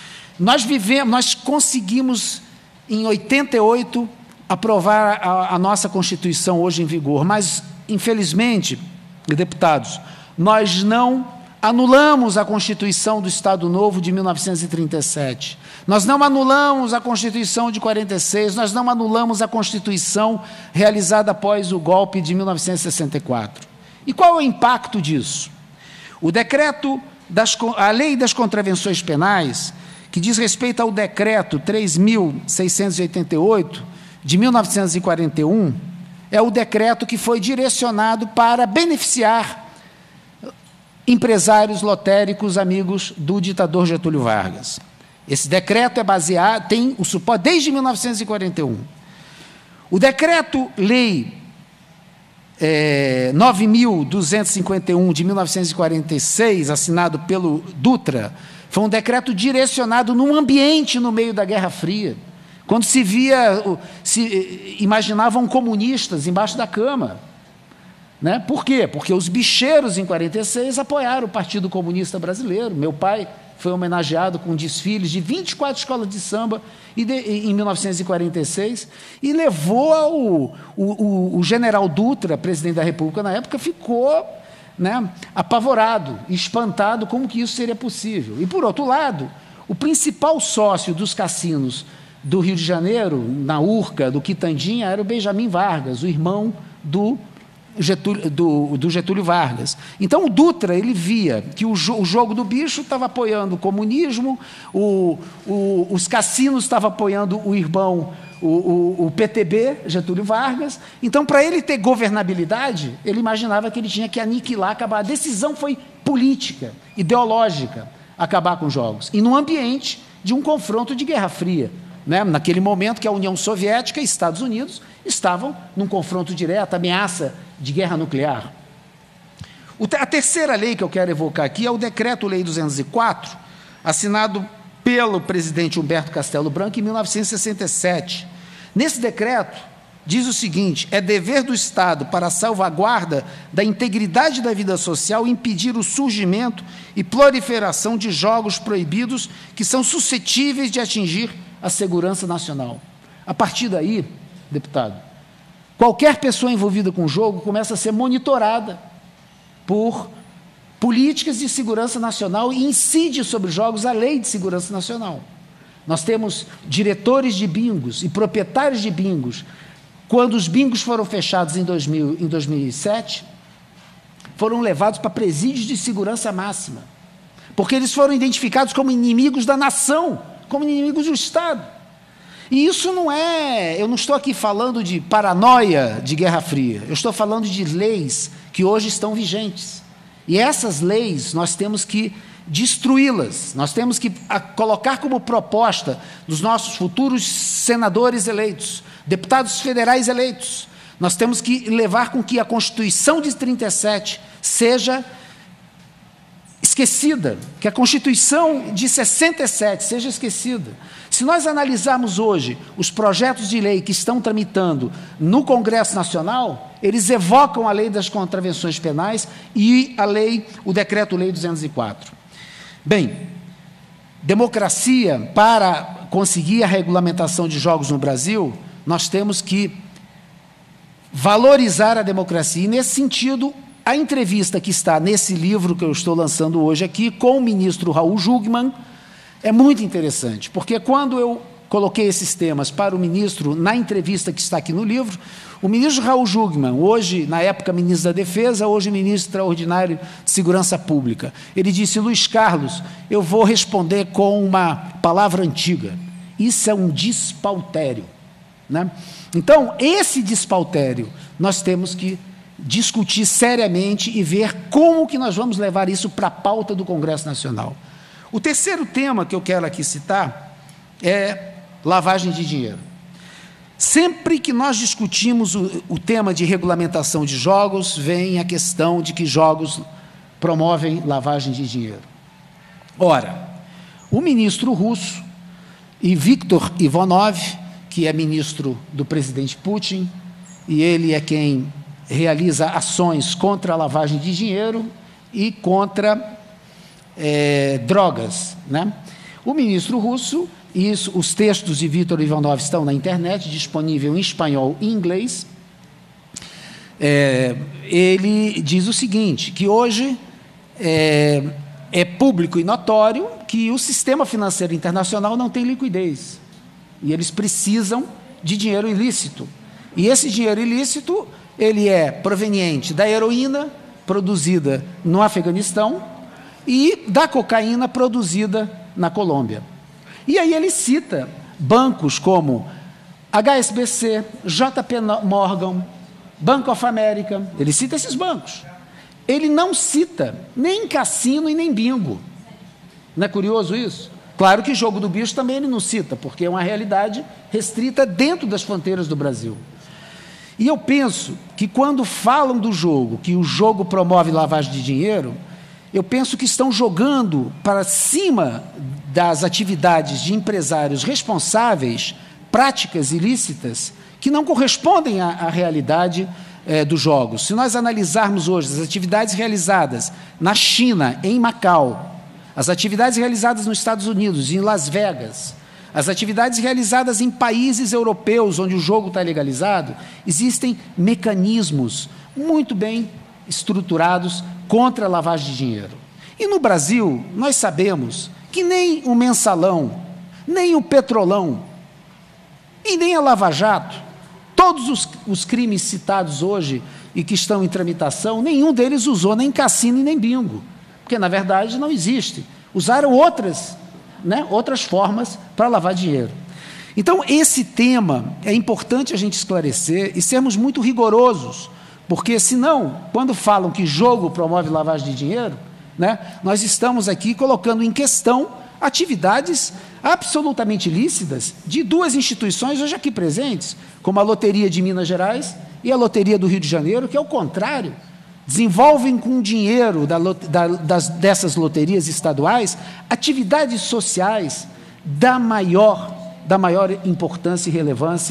Nós conseguimos, em 88, aprovar a nossa Constituição hoje em vigor, mas, infelizmente, deputados, nós não anulamos a Constituição do Estado Novo de 1937, nós não anulamos a Constituição de 46, nós não anulamos a Constituição realizada após o golpe de 1964. E qual é o impacto disso? O decreto, a Lei das Contravenções Penais, que diz respeito ao decreto 3.688, de 1941, é o decreto que foi direcionado para beneficiar empresários lotéricos amigos do ditador Getúlio Vargas. Esse decreto é baseado, tem o suporte desde 1941. O decreto-lei 9.251, de 1946, assinado pelo Dutra, foi um decreto direcionado num ambiente no meio da Guerra Fria, quando se imaginavam comunistas embaixo da cama. Né? Por quê? Porque os bicheiros, em 46, apoiaram o Partido Comunista Brasileiro. Meu pai foi homenageado com desfiles de 24 escolas de samba em 1946, e levou o general Dutra, presidente da República na época, ficou, né, apavorado, espantado como que isso seria possível. E, por outro lado, o principal sócio dos cassinos do Rio de Janeiro, na Urca, do Quitandinha, era o Benjamin Vargas, o irmão do Getúlio Vargas. Então, o Dutra, ele via que o jogo do bicho estava apoiando o comunismo, os cassinos estavam apoiando o irmão, o PTB, Getúlio Vargas. Então, para ele ter governabilidade, ele imaginava que ele tinha que aniquilar, acabar. A decisão foi política, ideológica, acabar com os jogos. E num ambiente de um confronto de Guerra Fria. Né? Naquele momento que a União Soviética e Estados Unidos estavam num confronto direto, ameaça de guerra nuclear. A terceira lei que eu quero evocar aqui é o Decreto-Lei 204, assinado pelo presidente Humberto Castelo Branco em 1967. Nesse decreto, diz o seguinte: é dever do Estado, para a salvaguarda da integridade da vida social, impedir o surgimento e proliferação de jogos proibidos que são suscetíveis de atingir a segurança nacional. A partir daí, deputado, qualquer pessoa envolvida com o jogo começa a ser monitorada por políticas de segurança nacional e incide sobre os jogos a Lei de Segurança Nacional. Nós temos diretores de bingos e proprietários de bingos. Quando os bingos foram fechados em 2007, foram levados para presídios de segurança máxima, porque eles foram identificados como inimigos da nação, como inimigos do Estado. E isso não é... Eu não estou aqui falando de paranoia de Guerra Fria, eu estou falando de leis que hoje estão vigentes. E essas leis, nós temos que destruí-las, nós temos que colocar como proposta dos nossos futuros senadores eleitos, deputados federais eleitos, nós temos que levar com que a Constituição de 37 seja esquecida, que a Constituição de 67 seja esquecida. Se nós analisarmos hoje os projetos de lei que estão tramitando no Congresso Nacional, eles evocam a Lei das Contravenções Penais e o Decreto-Lei 204. Bem, democracia, para conseguir a regulamentação de jogos no Brasil, nós temos que valorizar a democracia. E, nesse sentido, a entrevista que está nesse livro que eu estou lançando hoje aqui, com o ministro Raul Jungmann, é muito interessante, porque quando eu coloquei esses temas para o ministro, na entrevista que está aqui no livro, o ministro Raul Jungmann, hoje, na época, ministro da Defesa, hoje ministro extraordinário de Segurança Pública, ele disse: Luiz Carlos, eu vou responder com uma palavra antiga, isso é um despautério, né? Então, esse despautério, nós temos que discutir seriamente e ver como que nós vamos levar isso para a pauta do Congresso Nacional. O terceiro tema que eu quero aqui citar é lavagem de dinheiro. Sempre que nós discutimos o tema de regulamentação de jogos, vem a questão de que jogos promovem lavagem de dinheiro. Ora, o ministro russo, e Viktor Ivanov, que é ministro do presidente Putin, e ele é quem realiza ações contra a lavagem de dinheiro e contra drogas, né? O ministro russo, e os textos de Viktor Ivanov estão na internet, disponível em espanhol e inglês, ele diz o seguinte, que hoje é público e notório que o sistema financeiro internacional não tem liquidez, e eles precisam de dinheiro ilícito. E esse dinheiro ilícito, ele é proveniente da heroína produzida no Afeganistão e da cocaína produzida na Colômbia. E aí ele cita bancos como HSBC, JP Morgan, Bank of America, ele cita esses bancos. Ele não cita nem cassino e nem bingo. Não é curioso isso? Claro que jogo do bicho também ele não cita, porque é uma realidade restrita dentro das fronteiras do Brasil. E eu penso que quando falam do jogo, que o jogo promove lavagem de dinheiro, eu penso que estão jogando para cima das atividades de empresários responsáveis, práticas ilícitas, que não correspondem à realidade dos jogos. Se nós analisarmos hoje as atividades realizadas na China, em Macau, as atividades realizadas nos Estados Unidos, em Las Vegas, as atividades realizadas em países europeus, onde o jogo está legalizado, existem mecanismos muito bem estruturados contra a lavagem de dinheiro. E no Brasil, nós sabemos que nem o Mensalão, nem o Petrolão, e nem a Lava Jato, todos os crimes citados hoje e que estão em tramitação, nenhum deles usou nem cassino e nem bingo, porque, na verdade, não existe. Usaram outras formas para lavar dinheiro. Então, esse tema é importante a gente esclarecer e sermos muito rigorosos, porque, senão, quando falam que jogo promove lavagem de dinheiro, né, nós estamos aqui colocando em questão atividades absolutamente lícitas de duas instituições hoje aqui presentes, como a Loteria de Minas Gerais e a Loteria do Rio de Janeiro, que é o contrário, desenvolvem com dinheiro dessas loterias estaduais atividades sociais da maior importância e relevância.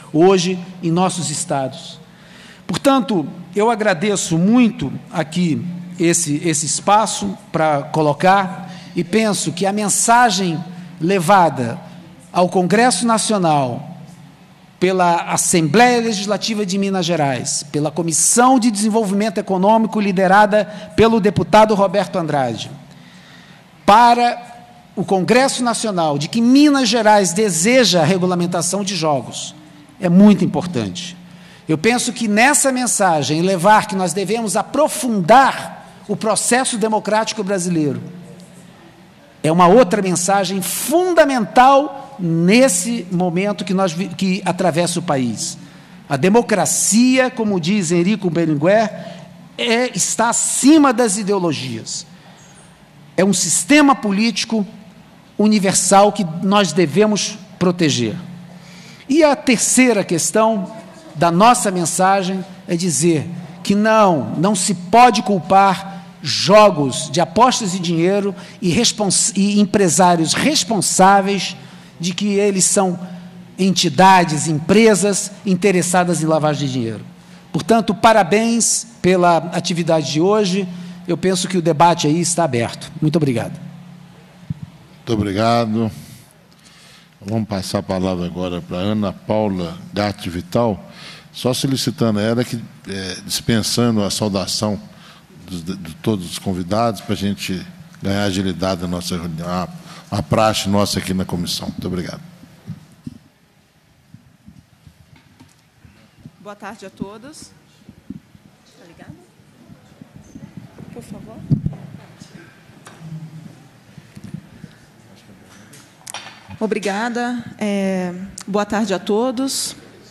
hoje em nossos estados. Portanto, eu agradeço muito aqui esse espaço para colocar e penso que a mensagem levada ao Congresso Nacional pela Assembleia Legislativa de Minas Gerais, pela Comissão de Desenvolvimento Econômico liderada pelo deputado Roberto Andrade, para o Congresso Nacional, de que Minas Gerais deseja a regulamentação de jogos, é muito importante. Eu penso que nessa mensagem, levar que nós devemos aprofundar o processo democrático brasileiro, é uma outra mensagem fundamental nesse momento que atravessa o país. A democracia, como diz Henrico Berlinguer, está acima das ideologias. É um sistema político universal que nós devemos proteger. E a terceira questão da nossa mensagem é dizer que não se pode culpar jogos de apostas de dinheiro e empresários responsáveis de que eles são entidades, empresas interessadas em lavagem de dinheiro. Portanto, parabéns pela atividade de hoje. Eu penso que o debate aí está aberto. Muito obrigado. Muito obrigado. Vamos passar a palavra agora para Ana Paula Gatti Vital, só solicitando a ela que, dispensando a saudação de todos os convidados, para a gente ganhar agilidade na nossa reunião, a praxe nossa aqui na comissão. Muito obrigado. Boa tarde a todos. Está ligado? Por favor. Obrigada. Boa tarde a todos.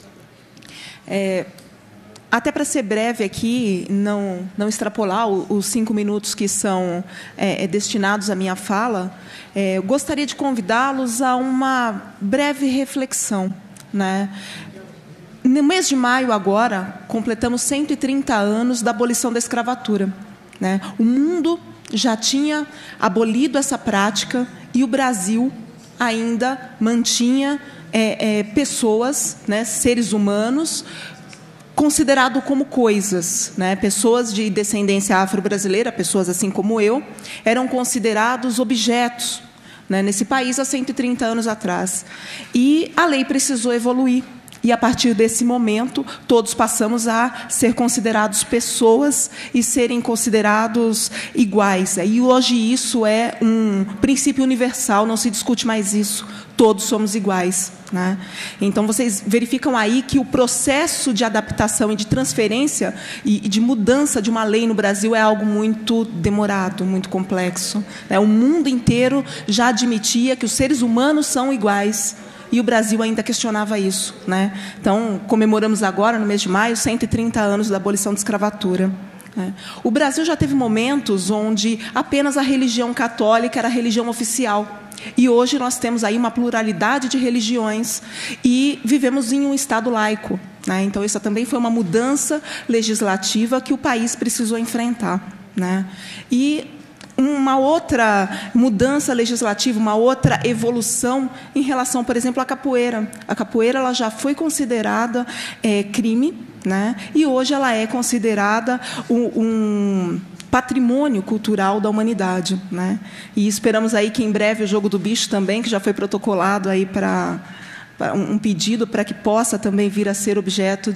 Até para ser breve aqui, não extrapolar os 5 minutos que são destinados à minha fala, gostaria de convidá-los a uma breve reflexão, né? No mês de maio, agora, completamos 130 anos da abolição da escravatura, né? O mundo já tinha abolido essa prática e o Brasil ainda mantinha pessoas, né, seres humanos, considerado como coisas, né? Pessoas de descendência afro-brasileira, pessoas assim como eu, eram considerados objetos, né, nesse país há 130 anos atrás. E a lei precisou evoluir. E, a partir desse momento, todos passamos a ser considerados pessoas e serem considerados iguais. E, hoje, isso é um princípio universal, não se discute mais isso. Todos somos iguais, né? Então, vocês verificam aí que o processo de adaptação e de transferência e de mudança de uma lei no Brasil é algo muito demorado, muito complexo, né? O mundo inteiro já admitia que os seres humanos são iguais, e o Brasil ainda questionava isso, né? Então, comemoramos agora, no mês de maio, 130 anos da abolição da escravatura. O Brasil já teve momentos onde apenas a religião católica era a religião oficial. E hoje nós temos aí uma pluralidade de religiões e vivemos em um Estado laico, né? Então, essa também foi uma mudança legislativa que o país precisou enfrentar, né? E uma outra mudança legislativa, uma outra evolução em relação, por exemplo, à capoeira. A capoeira ela já foi considerada crime, né? E hoje ela é considerada um patrimônio cultural da humanidade, né? E esperamos aí que em breve o Jogo do Bicho também, que já foi protocolado aí para um pedido para que possa também vir a ser objeto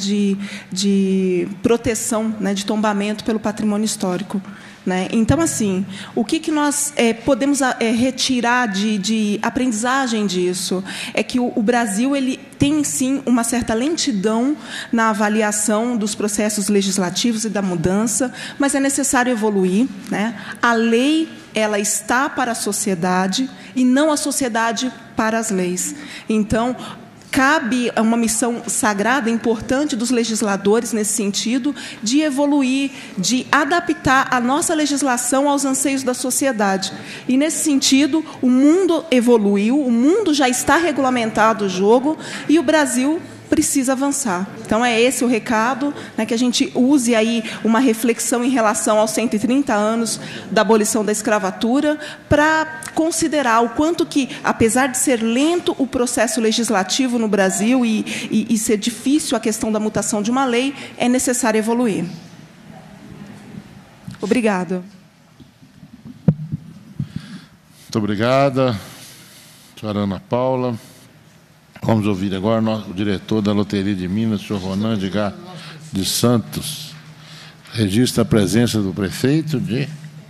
de proteção, né, de tombamento pelo patrimônio histórico, né? Então, assim, o que nós podemos retirar de aprendizagem disso é que o Brasil ele tem, sim, uma certa lentidão na avaliação dos processos legislativos e da mudança, mas é necessário evoluir, né? A lei ela está para a sociedade e não a sociedade para as leis. Então, cabe uma missão sagrada, importante dos legisladores nesse sentido, de evoluir, de adaptar a nossa legislação aos anseios da sociedade. E, nesse sentido, o mundo evoluiu, o mundo já está regulamentado o jogo, e o Brasil precisa avançar. Então, é esse o recado, né, que a gente use aí uma reflexão em relação aos 130 anos da abolição da escravatura, para considerar o quanto que, apesar de ser lento o processo legislativo no Brasil e ser difícil a questão da mutação de uma lei, é necessário evoluir. Obrigada. Muito obrigada, senhora Ana Paula. Vamos ouvir agora o diretor da Loteria de Minas, o senhor Ronan Edgar de Santos. Registra a presença do prefeito de...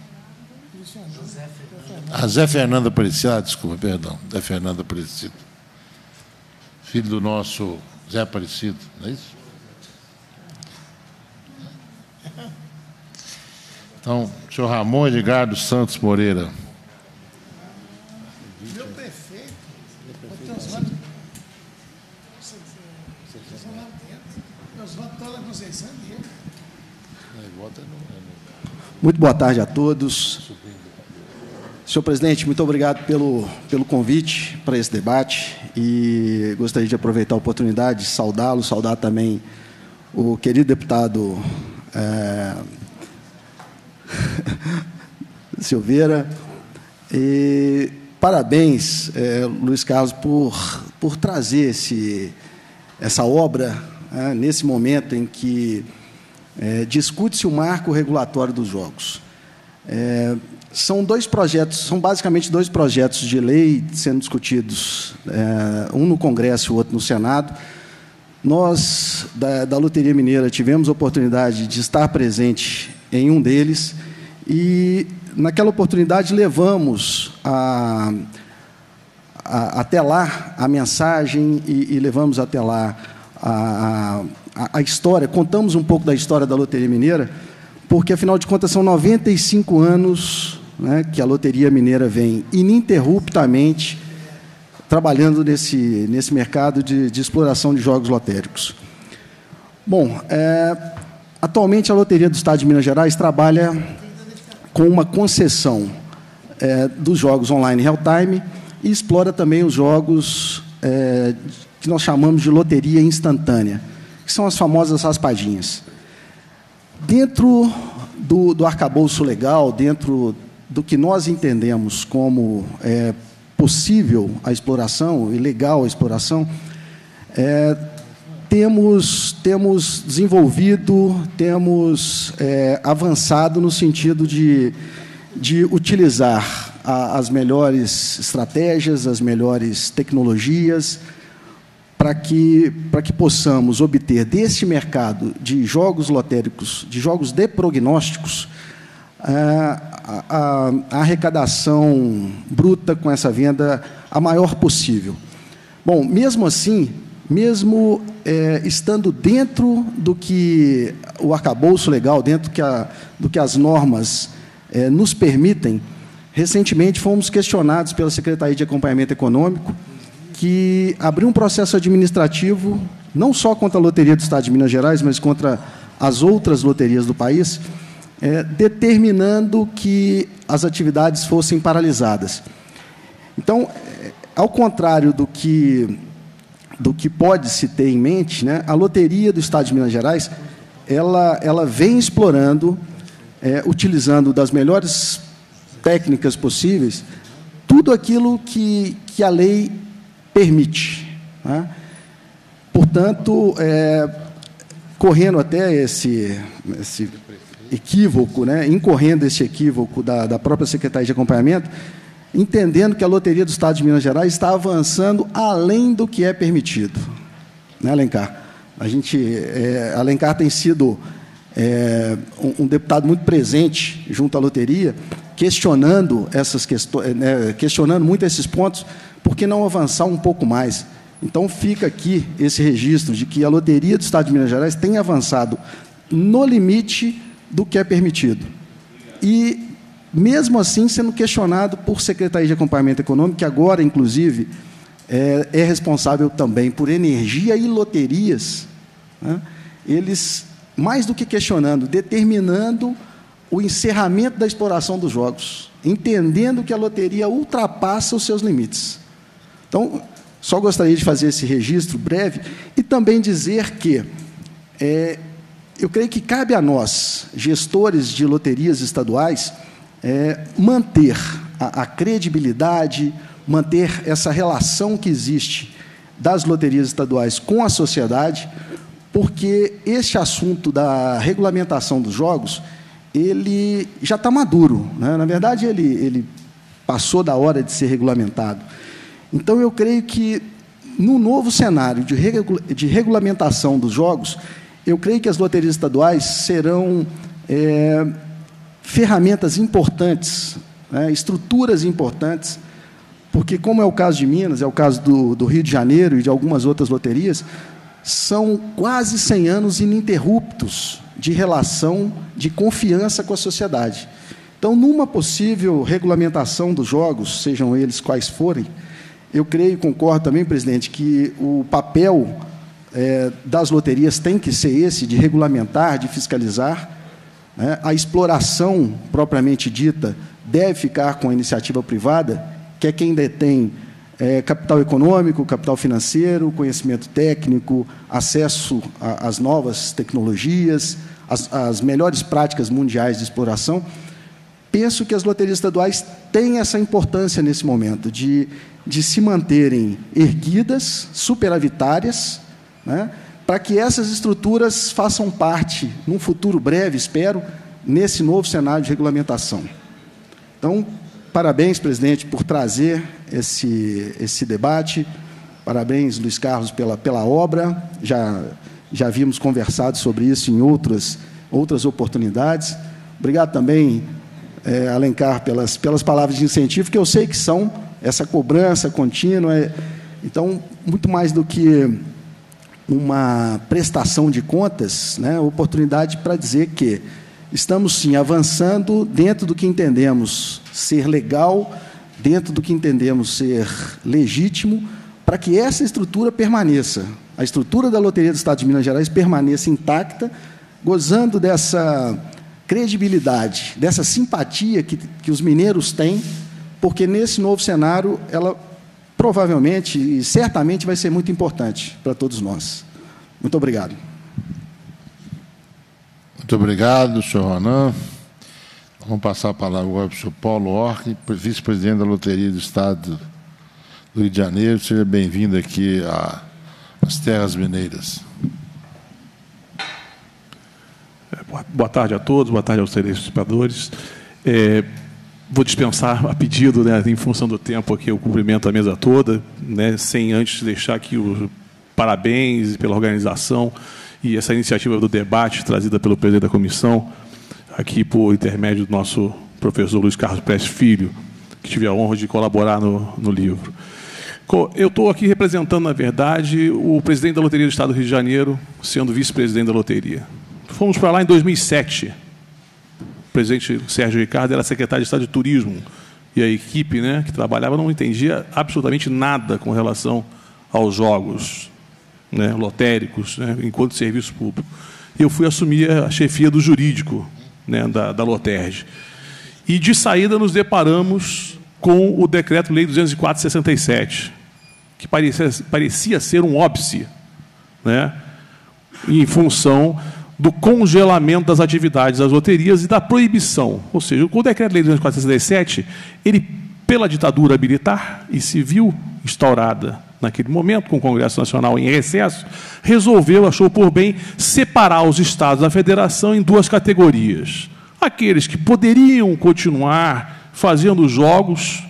Zé Fernando Aparecido. Desculpa, perdão. Zé Fernando Aparecido. Filho do nosso Zé Aparecido, não é isso? Então, o senhor Ramon Edgar dos Santos Moreira. Meu prefeito. Meus votos estão na Conceição dele. Muito boa tarde a todos. Senhor presidente, muito obrigado pelo convite para esse debate e gostaria de aproveitar a oportunidade de saudá-lo, saudar também o querido deputado Silveira. E parabéns, Luiz Carlos, por trazer essa obra nesse momento em que discute-se o marco regulatório dos jogos. São basicamente dois projetos de lei sendo discutidos, um no Congresso e o outro no Senado. Nós, da Loteria Mineira, tivemos a oportunidade de estar presente em um deles e, naquela oportunidade, levamos até lá a mensagem e levamos até lá a história, contamos um pouco da história da Loteria Mineira, porque, afinal de contas, são 95 anos, né, que a Loteria Mineira vem ininterruptamente trabalhando nesse mercado de exploração de jogos lotéricos. Bom, atualmente a Loteria do Estado de Minas Gerais trabalha com uma concessão dos jogos online real-time e explora também os jogos que nós chamamos de loteria instantânea, que são as famosas raspadinhas. Dentro do arcabouço legal, dentro do que nós entendemos como possível a exploração e legal a exploração, temos desenvolvido, temos avançado no sentido de utilizar as melhores estratégias, as melhores tecnologias, para que possamos obter deste mercado de jogos lotéricos, de jogos de prognósticos, a arrecadação bruta com essa venda a maior possível. Bom, mesmo assim, mesmo estando dentro do que o arcabouço legal, dentro do que as normas nos permitem, recentemente fomos questionados pela Secretaria de Acompanhamento Econômico, que abriu um processo administrativo, não só contra a Loteria do Estado de Minas Gerais, mas contra as outras loterias do país, determinando que as atividades fossem paralisadas. Então, ao contrário do que pode-se ter em mente, né, a Loteria do Estado de Minas Gerais, ela vem explorando, utilizando das melhores técnicas possíveis, tudo aquilo que a lei permite, né? Portanto, correndo até esse equívoco, né, incorrendo esse equívoco da própria Secretaria de Acompanhamento, entendendo que a Loteria do Estado de Minas Gerais está avançando além do que é permitido. Né, Alencar? Alencar tem sido um deputado muito presente junto à loteria, questionando essas questões, questionando muito esses pontos, por que não avançar um pouco mais? Então, fica aqui esse registro de que a Loteria do Estado de Minas Gerais tem avançado no limite do que é permitido. E, mesmo assim, sendo questionado por Secretaria de Acompanhamento Econômico, que agora, inclusive, é responsável também por energia e loterias, né? Eles, mais do que questionando, determinando o encerramento da exploração dos jogos, entendendo que a loteria ultrapassa os seus limites. Então, Só gostaria de fazer esse registro breve e também dizer que eu creio que cabe a nós, gestores de loterias estaduais, manter a credibilidade, manter essa relação que existe das loterias estaduais com a sociedade, porque este assunto da regulamentação dos jogos, ele já está maduro, né? Na verdade, ele passou da hora de ser regulamentado. Então, eu creio que, no novo cenário de regulamentação dos jogos, eu creio que as loterias estaduais serão ferramentas importantes, né, estruturas importantes, porque, como é o caso de Minas, é o caso do Rio de Janeiro e de algumas outras loterias, são quase 100 anos ininterruptos de relação de confiança com a sociedade. Então, numa possível regulamentação dos jogos, sejam eles quais forem, eu creio e concordo também, presidente, que o papel das loterias tem que ser esse, de regulamentar, de fiscalizar, né? A exploração, propriamente dita, deve ficar com a iniciativa privada, que é quem detém capital econômico, capital financeiro, conhecimento técnico, acesso às novas tecnologias, às melhores práticas mundiais de exploração. Penso que as loterias estaduais têm essa importância nesse momento, de se manterem erguidas, superavitárias, né, para que essas estruturas façam parte, num futuro breve, espero, nesse novo cenário de regulamentação. Então, parabéns, presidente, por trazer esse debate. Parabéns, Luiz Carlos, pela obra. Já havíamos conversado sobre isso em outras oportunidades. Obrigado também, Alencar, pelas palavras de incentivo, que eu sei que são essa cobrança contínua. Então, muito mais do que uma prestação de contas, né, oportunidade para dizer que estamos, sim, avançando dentro do que entendemos ser legal, dentro do que entendemos ser legítimo, para que essa estrutura permaneça. A estrutura da Loteria do Estado de Minas Gerais permaneça intacta, gozando dessa credibilidade, dessa simpatia que os mineiros têm, porque, nesse novo cenário, ela provavelmente e certamente vai ser muito importante para todos nós. Muito obrigado. Muito obrigado, senhor Ronan. Vamos passar a palavra agora para o senhor Paulo Orque, vice-presidente da Loteria do Estado do Rio de Janeiro. Seja bem-vindo aqui às terras mineiras. Boa tarde a todos, boa tarde aos telespectadores. Vou dispensar a pedido, né, em função do tempo aqui, o cumprimento à mesa toda, né, sem antes deixar aqui os parabéns pela organização e essa iniciativa do debate trazida pelo presidente da comissão, aqui por intermédio do nosso professor Luiz Carlos Prestes Filho, que tive a honra de colaborar no livro. Eu estou aqui representando, na verdade, o presidente da Loteria do Estado do Rio de Janeiro, sendo vice-presidente da loteria. Fomos para lá em 2007. O presidente Sérgio Ricardo era secretário de Estado de Turismo, e a equipe, né, que trabalhava não entendia absolutamente nada com relação aos jogos, né, lotéricos, né, enquanto serviço público. Eu fui assumir a chefia do jurídico, né, da Loterge. E, de saída, nos deparamos com o Decreto-Lei 204/67, que parecia ser um óbice, né, em função do congelamento das atividades das loterias e da proibição. Ou seja, o Decreto-Lei 204/67, ele, pela ditadura militar e civil instaurada naquele momento, com o Congresso Nacional em recesso, achou por bem separar os estados da federação em duas categorias. Aqueles que poderiam continuar fazendo jogos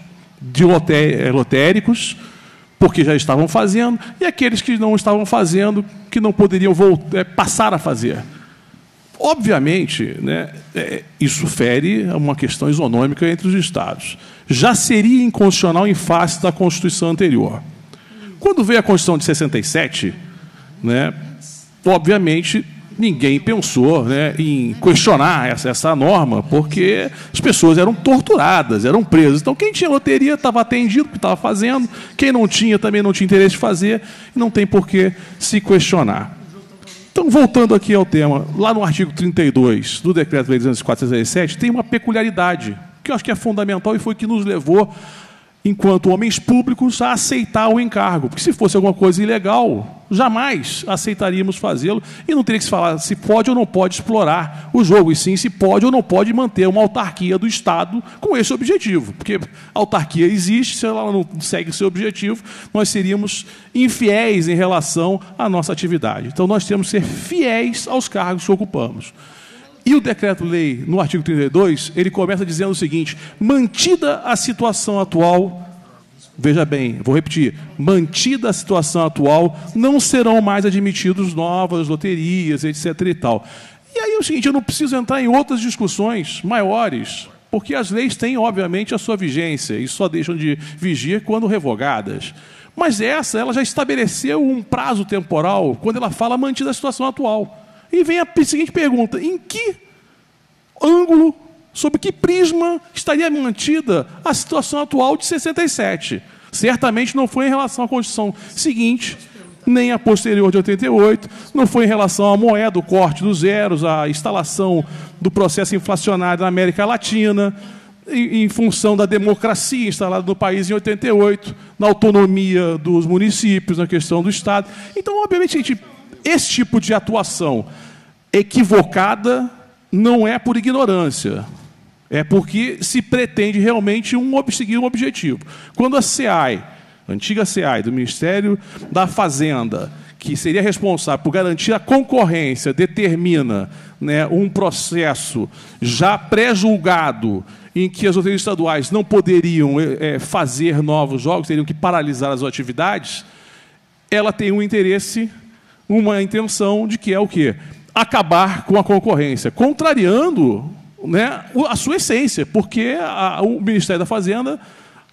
lotéricos, porque já estavam fazendo, e aqueles que não estavam fazendo, que não poderiam passar a fazer. Obviamente, né, isso fere uma questão isonômica entre os estados. Já seria inconstitucional em face da Constituição anterior. Quando veio a Constituição de 67, né, obviamente, ninguém pensou, né, em questionar essa norma, porque as pessoas eram torturadas, eram presas. Então, quem tinha loteria estava atendido, porque estava fazendo, quem não tinha também não tinha interesse de fazer, e não tem por que se questionar. Então, voltando aqui ao tema, lá no artigo 32 do Decreto-Lei 204/67, tem uma peculiaridade, que eu acho que é fundamental e foi que nos levou enquanto homens públicos, a aceitar o encargo. Porque se fosse alguma coisa ilegal, jamais aceitaríamos fazê-lo e não teria que se falar se pode ou não pode explorar o jogo, e sim se pode ou não pode manter uma autarquia do Estado com esse objetivo. Porque a autarquia existe, se ela não segue seu objetivo, nós seríamos infiéis em relação à nossa atividade. Então, nós temos que ser fiéis aos cargos que ocupamos. E o decreto-lei, no artigo 32, ele começa dizendo o seguinte: mantida a situação atual, veja bem, vou repetir, mantida a situação atual, não serão mais admitidos novas loterias, etc. e tal. E aí é o seguinte, eu não preciso entrar em outras discussões maiores, porque as leis têm, obviamente, a sua vigência e só deixam de vigir quando revogadas. Mas ela já estabeleceu um prazo temporal quando ela fala mantida a situação atual. E vem a seguinte pergunta: em que ângulo, sob que prisma estaria mantida a situação atual de 67? Certamente não foi em relação à Constituição seguinte, nem a posterior de 88, não foi em relação à moeda, o corte dos zeros, a instalação do processo inflacionário na América Latina, em função da democracia instalada no país em 88, na autonomia dos municípios, na questão do Estado. Então, obviamente, esse tipo de atuação equivocada não é por ignorância, é porque se pretende realmente seguir um objetivo. Quando a SEAI, a antiga SEAI, do Ministério da Fazenda, que seria responsável por garantir a concorrência, determina, né, um processo já pré-julgado em que as loterias estaduais não poderiam fazer novos jogos, teriam que paralisar as atividades, ela tem um interesse, uma intenção de que é o quê? Acabar com a concorrência, contrariando, né, a sua essência, porque o Ministério da Fazenda,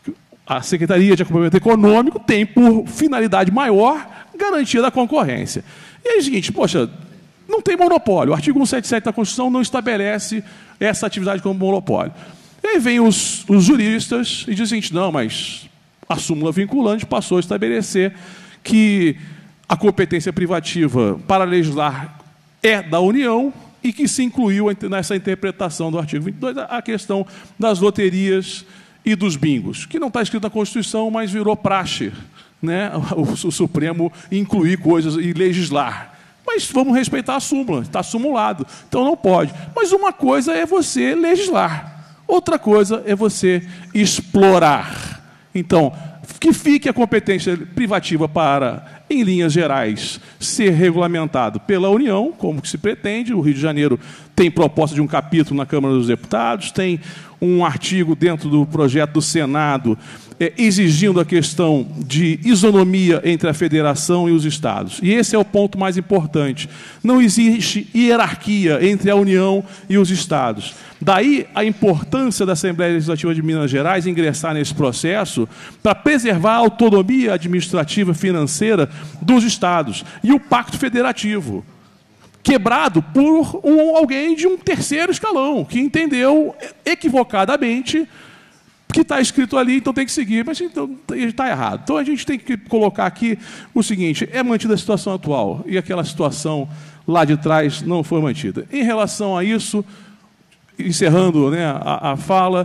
a Secretaria de Acompanhamento Econômico, tem por finalidade maior garantia da concorrência. E aí é o seguinte, poxa, não tem monopólio. O artigo 177 da Constituição não estabelece essa atividade como monopólio. E aí vem os juristas e dizem o seguinte: não, mas a súmula vinculante passou a estabelecer que a competência privativa para legislar é da União e que se incluiu nessa interpretação do artigo 22 a questão das loterias e dos bingos, que não está escrito na Constituição, mas virou praxe, né, o Supremo incluir coisas e legislar. Mas vamos respeitar a súmula, está sumulado, então não pode. Mas uma coisa é você legislar, outra coisa é você explorar. Então, que fique a competência privativa para, em linhas gerais, ser regulamentado pela União, como que se pretende. O Rio de Janeiro tem proposta de um capítulo na Câmara dos Deputados, tem um artigo dentro do projeto do Senado exigindo a questão de isonomia entre a federação e os estados. E esse é o ponto mais importante. Não existe hierarquia entre a União e os estados. Daí a importância da Assembleia Legislativa de Minas Gerais ingressar nesse processo para preservar a autonomia administrativa e financeira dos estados. E o Pacto Federativo, quebrado por alguém de um terceiro escalão, que entendeu equivocadamente que está escrito ali, então tem que seguir, mas então está errado. Então a gente tem que colocar aqui o seguinte: é mantida a situação atual, e aquela situação lá de trás não foi mantida. Em relação a isso, encerrando, né, a fala,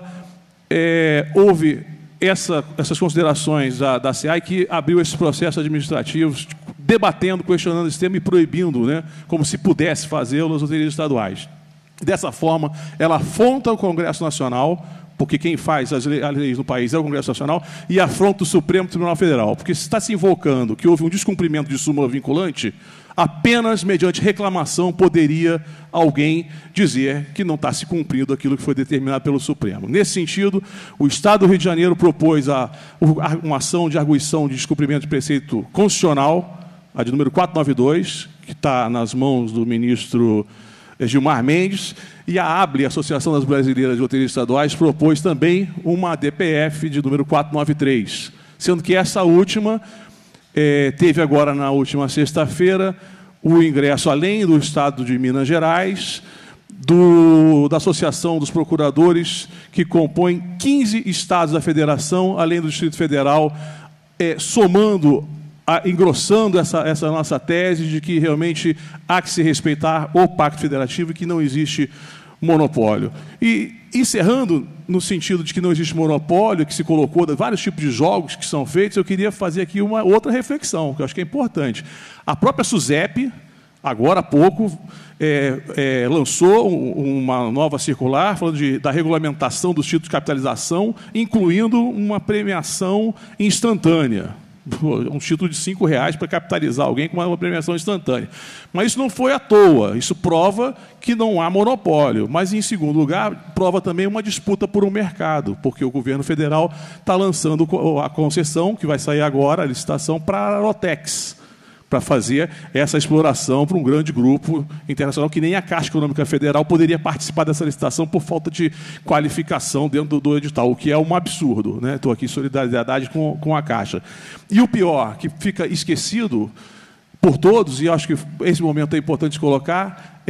houve essas considerações da SEAI, que abriu esses processos administrativos, debatendo, questionando esse tema e proibindo, né, como se pudesse fazê-lo, as loterias estaduais. Dessa forma, ela afronta o Congresso Nacional, porque quem faz as leis no país é o Congresso Nacional, e afronta o Supremo Tribunal Federal, porque se está se invocando que houve um descumprimento de súmula vinculante, apenas mediante reclamação poderia alguém dizer que não está se cumprindo aquilo que foi determinado pelo Supremo. Nesse sentido, o Estado do Rio de Janeiro propôs uma ação de arguição de descumprimento de preceito constitucional, a de número 492, que está nas mãos do ministro Gilmar Mendes, e a ABLE, Associação das Brasileiras de Loterias Estaduais, propôs também uma DPF de número 493, sendo que essa última teve agora, na última sexta-feira, o ingresso, além do Estado de Minas Gerais, da Associação dos Procuradores, que compõe 15 estados da Federação, além do Distrito Federal, somando, engrossando essa nossa tese de que realmente há que se respeitar o Pacto Federativo e que não existe monopólio. E encerrando no sentido de que não existe monopólio, que se colocou vários tipos de jogos que são feitos, eu queria fazer aqui uma outra reflexão, que eu acho que é importante. A própria SUSEP, agora há pouco, lançou uma nova circular falando da regulamentação dos títulos de capitalização, incluindo uma premiação instantânea. Um título de R$5 para capitalizar alguém com uma premiação instantânea. Mas isso não foi à toa. Isso prova que não há monopólio. Mas, em segundo lugar, prova também uma disputa por um mercado, porque o governo federal está lançando a concessão, que vai sair agora, a licitação, para a Aerotex, para fazer essa exploração para um grande grupo internacional, que nem a Caixa Econômica Federal poderia participar dessa licitação por falta de qualificação dentro do edital, o que é um absurdo, né? Estou aqui em solidariedade com a Caixa. E o pior, que fica esquecido por todos, e acho que esse momento é importante colocar,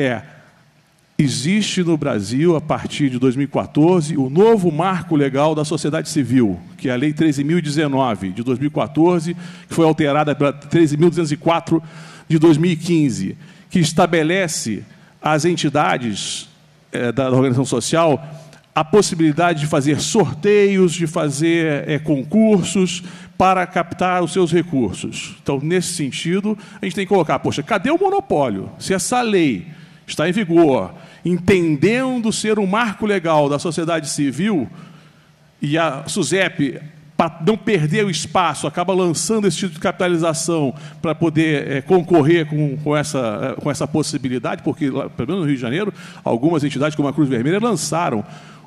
existe no Brasil, a partir de 2014, o novo marco legal da sociedade civil, que é a Lei 13.019, de 2014, que foi alterada pela 13.204, de 2015, que estabelece às entidades da organização social a possibilidade de fazer sorteios, de fazer concursos para captar os seus recursos. Então, nesse sentido, a gente tem que colocar, poxa, cadê o monopólio? Se essa lei está em vigor, entendendo ser um marco legal da sociedade civil, e a SUSEP, para não perder o espaço, acaba lançando esse tipo de capitalização para poder concorrer com essa possibilidade, porque, pelo menos no Rio de Janeiro, algumas entidades, como a Cruz Vermelha, lançaram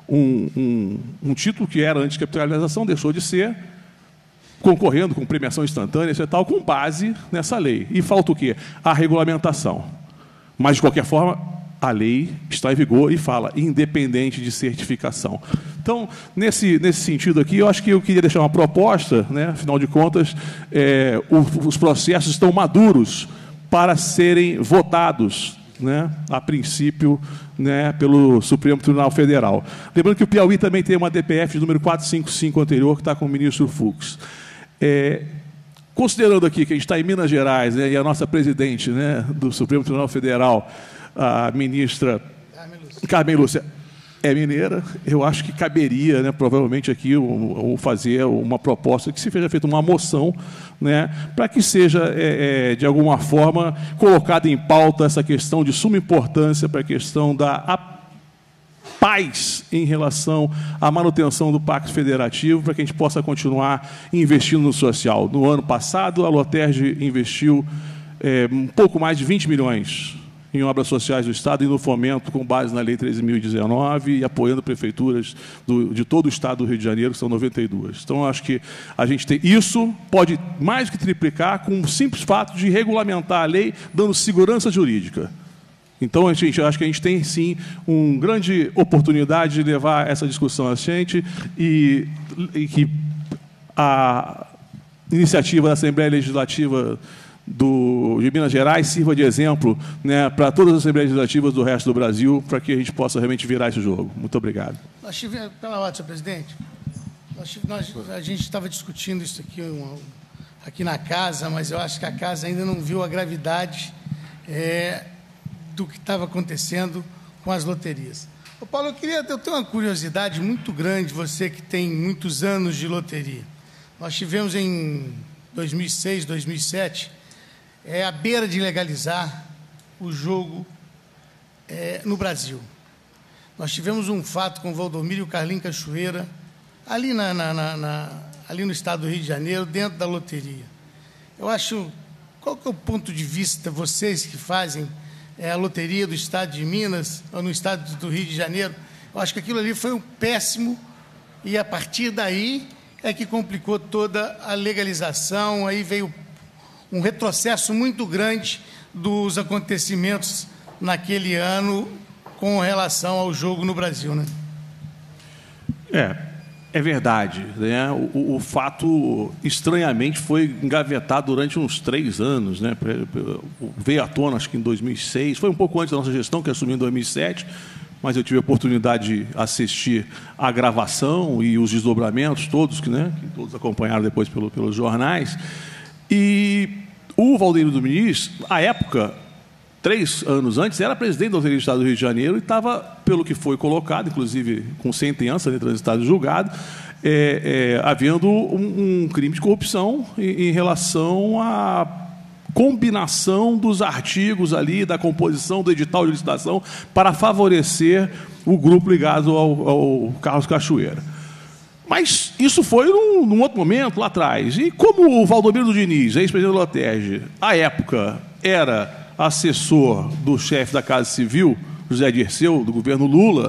um título que era anticapitalização, deixou de ser, concorrendo com premiação instantânea e tal, com base nessa lei. E falta o quê? A regulamentação. Mas, de qualquer forma, a lei está em vigor e fala independente de certificação. Então, nesse sentido aqui, eu acho que eu queria deixar uma proposta, né? Afinal de contas, os processos estão maduros para serem votados, né? A princípio, né? Pelo Supremo Tribunal Federal. Lembrando que o Piauí também tem uma DPF de número 455 anterior, que está com o ministro Fux. Considerando aqui que a gente está em Minas Gerais, né, e a nossa presidente, né, do Supremo Tribunal Federal, a ministra Carmen Lúcia, é mineira, eu acho que caberia, né, provavelmente aqui, fazer uma proposta que se seja feita uma moção, né, para que seja, de alguma forma, colocada em pauta essa questão de suma importância para a questão da paz em relação à manutenção do Pacto Federativo, para que a gente possa continuar investindo no social. No ano passado, a Loterge investiu um pouco mais de 20 milhões em obras sociais do Estado e no fomento, com base na Lei 13.019, e apoiando prefeituras de todo o Estado do Rio de Janeiro, que são 92. Então, acho que a gente tem isso, pode mais do que triplicar com o simples fato de regulamentar a lei, dando segurança jurídica. Então, acho que a gente tem, sim, uma grande oportunidade de levar essa discussão à frente e que a iniciativa da Assembleia Legislativa de Minas Gerais sirva de exemplo, né, para todas as Assembleias Legislativas do resto do Brasil, para que a gente possa realmente virar esse jogo. Muito obrigado. Nós tivemos, pela ordem, senhor presidente, a gente estava discutindo isso aqui na casa, mas eu acho que a casa ainda não viu a gravidade do que estava acontecendo com as loterias. Ô Paulo, eu tenho uma curiosidade muito grande, você que tem muitos anos de loteria. Nós tivemos em 2006, 2007, à beira de legalizar o jogo no Brasil. Nós tivemos um fato com o Valdomiro e o Carlinhos Cachoeira, ali, ali no estado do Rio de Janeiro, dentro da loteria. Eu acho, qual que é o ponto de vista, vocês que fazem a loteria do estado de Minas, ou no estado do Rio de Janeiro, eu acho que aquilo ali foi um péssimo, e a partir daí é que complicou toda a legalização, aí veio um retrocesso muito grande dos acontecimentos naquele ano com relação ao jogo no Brasil, né? É verdade, né? O fato, estranhamente, foi engavetado durante uns 3 anos, né? Veio à tona, acho que em 2006, foi um pouco antes da nossa gestão, que assumiu em 2007, mas eu tive a oportunidade de assistir a gravação e os desdobramentos todos, que todos acompanharam depois pelos jornais. E o Valdomiro Diniz, à época, 3 anos antes, era presidente da Loteria do Estado do Rio de Janeiro e estava, pelo que foi colocado, inclusive com sentença de transitado e julgado, havendo um crime de corrupção em relação à combinação dos artigos ali, da composição do edital de licitação para favorecer o grupo ligado ao Carlos Cachoeira. Mas isso foi num outro momento, lá atrás. E como o Valdomiro Diniz, ex-presidente da Lotege, à época era assessor do chefe da Casa Civil, José Dirceu, do governo Lula,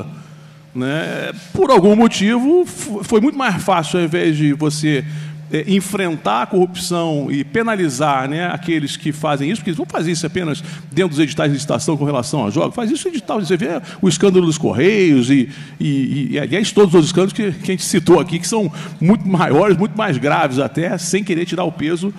né, por algum motivo, foi muito mais fácil, ao invés de você enfrentar a corrupção e penalizar, né, aqueles que fazem isso, porque eles vão fazer isso apenas dentro dos editais de licitação com relação a jogos, faz isso no edital, você vê o escândalo dos Correios e aliás, todos os escândalos que a gente citou aqui, que são muito maiores, muito mais graves até, sem querer tirar o peso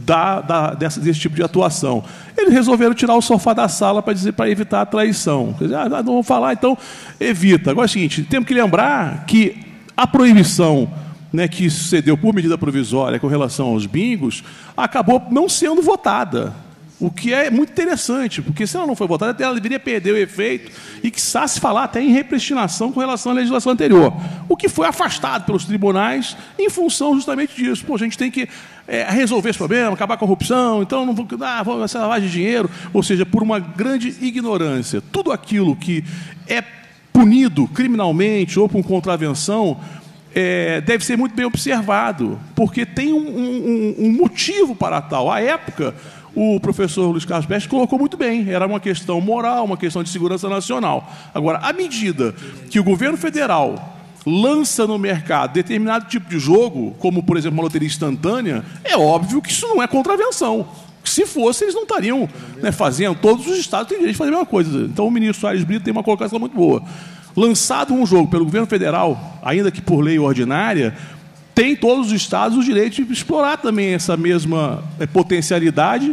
desse tipo de atuação. Eles resolveram tirar o sofá da sala para evitar a traição. Quer dizer, não vamos falar, então evita. Agora é o seguinte, temos que lembrar que a proibição, né, que sucedeu por medida provisória com relação aos bingos, acabou não sendo votada. O que é muito interessante, porque se ela não foi votada, ela deveria perder o efeito e, quiçá, se falar até em repristinação com relação à legislação anterior. O que foi afastado pelos tribunais em função justamente disso. Pô, a gente tem que resolver esse problema, acabar com a corrupção, então não vamos lavagem de dinheiro, ou seja, por uma grande ignorância. Tudo aquilo que é punido criminalmente ou por contravenção deve ser muito bem observado, porque tem um motivo para tal. À época, o professor Luiz Carlos Prestes colocou muito bem, era uma questão moral, uma questão de segurança nacional. Agora, à medida que o governo federal lança no mercado determinado tipo de jogo, como, por exemplo, uma loteria instantânea, é óbvio que isso não é contravenção. Se fosse, eles não estariam, né, fazendo. Todos os estados têm direito de fazer a mesma coisa. Então, o ministro Soares Brito tem uma colocação muito boa. Lançado um jogo pelo governo federal, ainda que por lei ordinária, tem todos os estados o direito de explorar também essa mesma potencialidade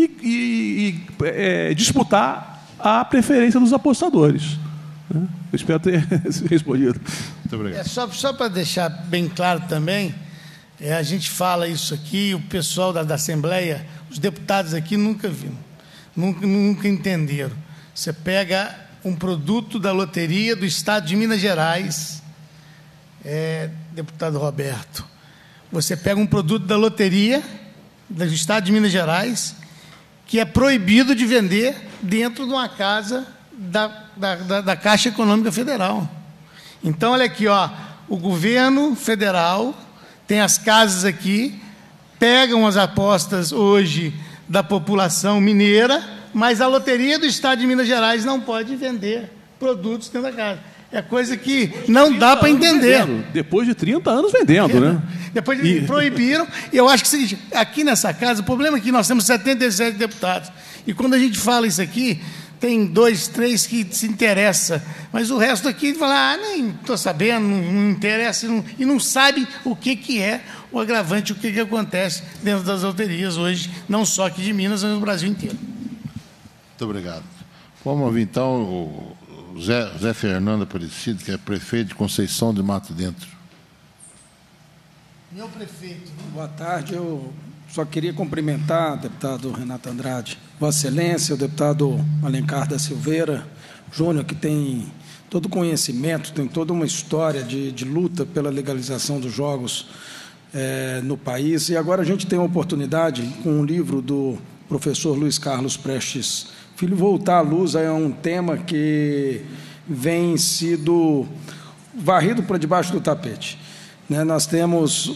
e disputar a preferência dos apostadores. Eu espero ter respondido. Muito obrigado. Só para deixar bem claro também, a gente fala isso aqui, o pessoal da Assembleia, os deputados aqui nunca viram, nunca entenderam. Você pega um produto da loteria do Estado de Minas Gerais, deputado Roberto, você pega um produto da loteria do Estado de Minas Gerais, que é proibido de vender dentro de uma casa da Caixa Econômica Federal. Então, olha aqui, ó, o governo federal tem as casas aqui, pegam as apostas hoje da população mineira, mas a loteria do Estado de Minas Gerais não pode vender produtos dentro da casa. É coisa que não dá para entender. Depois de 30 anos vendendo, né? Depois proibiram. E eu acho que, seguinte, aqui nessa casa, o problema é que nós temos 77 deputados. E quando a gente fala isso aqui, tem 2, 3 que se interessam. Mas o resto aqui fala, nem estou sabendo, não interessa, e não sabe o que é o agravante, o que acontece dentro das loterias hoje, não só aqui de Minas, mas no Brasil inteiro. Muito obrigado. Vamos ouvir, então, o Zé Fernando Aparecido, que é prefeito de Conceição de Mato Dentro. Meu prefeito. Boa tarde. Eu só queria cumprimentar o deputado Renato Andrade, Vossa Excelência, o deputado Alencar da Silveira Júnior, que tem todo o conhecimento, tem toda uma história de luta pela legalização dos jogos no país. E agora a gente tem a oportunidade, com um livro do professor Luiz Carlos Prestes Filho, voltar à luz a um tema que vem sido varrido para debaixo do tapete. Nós temos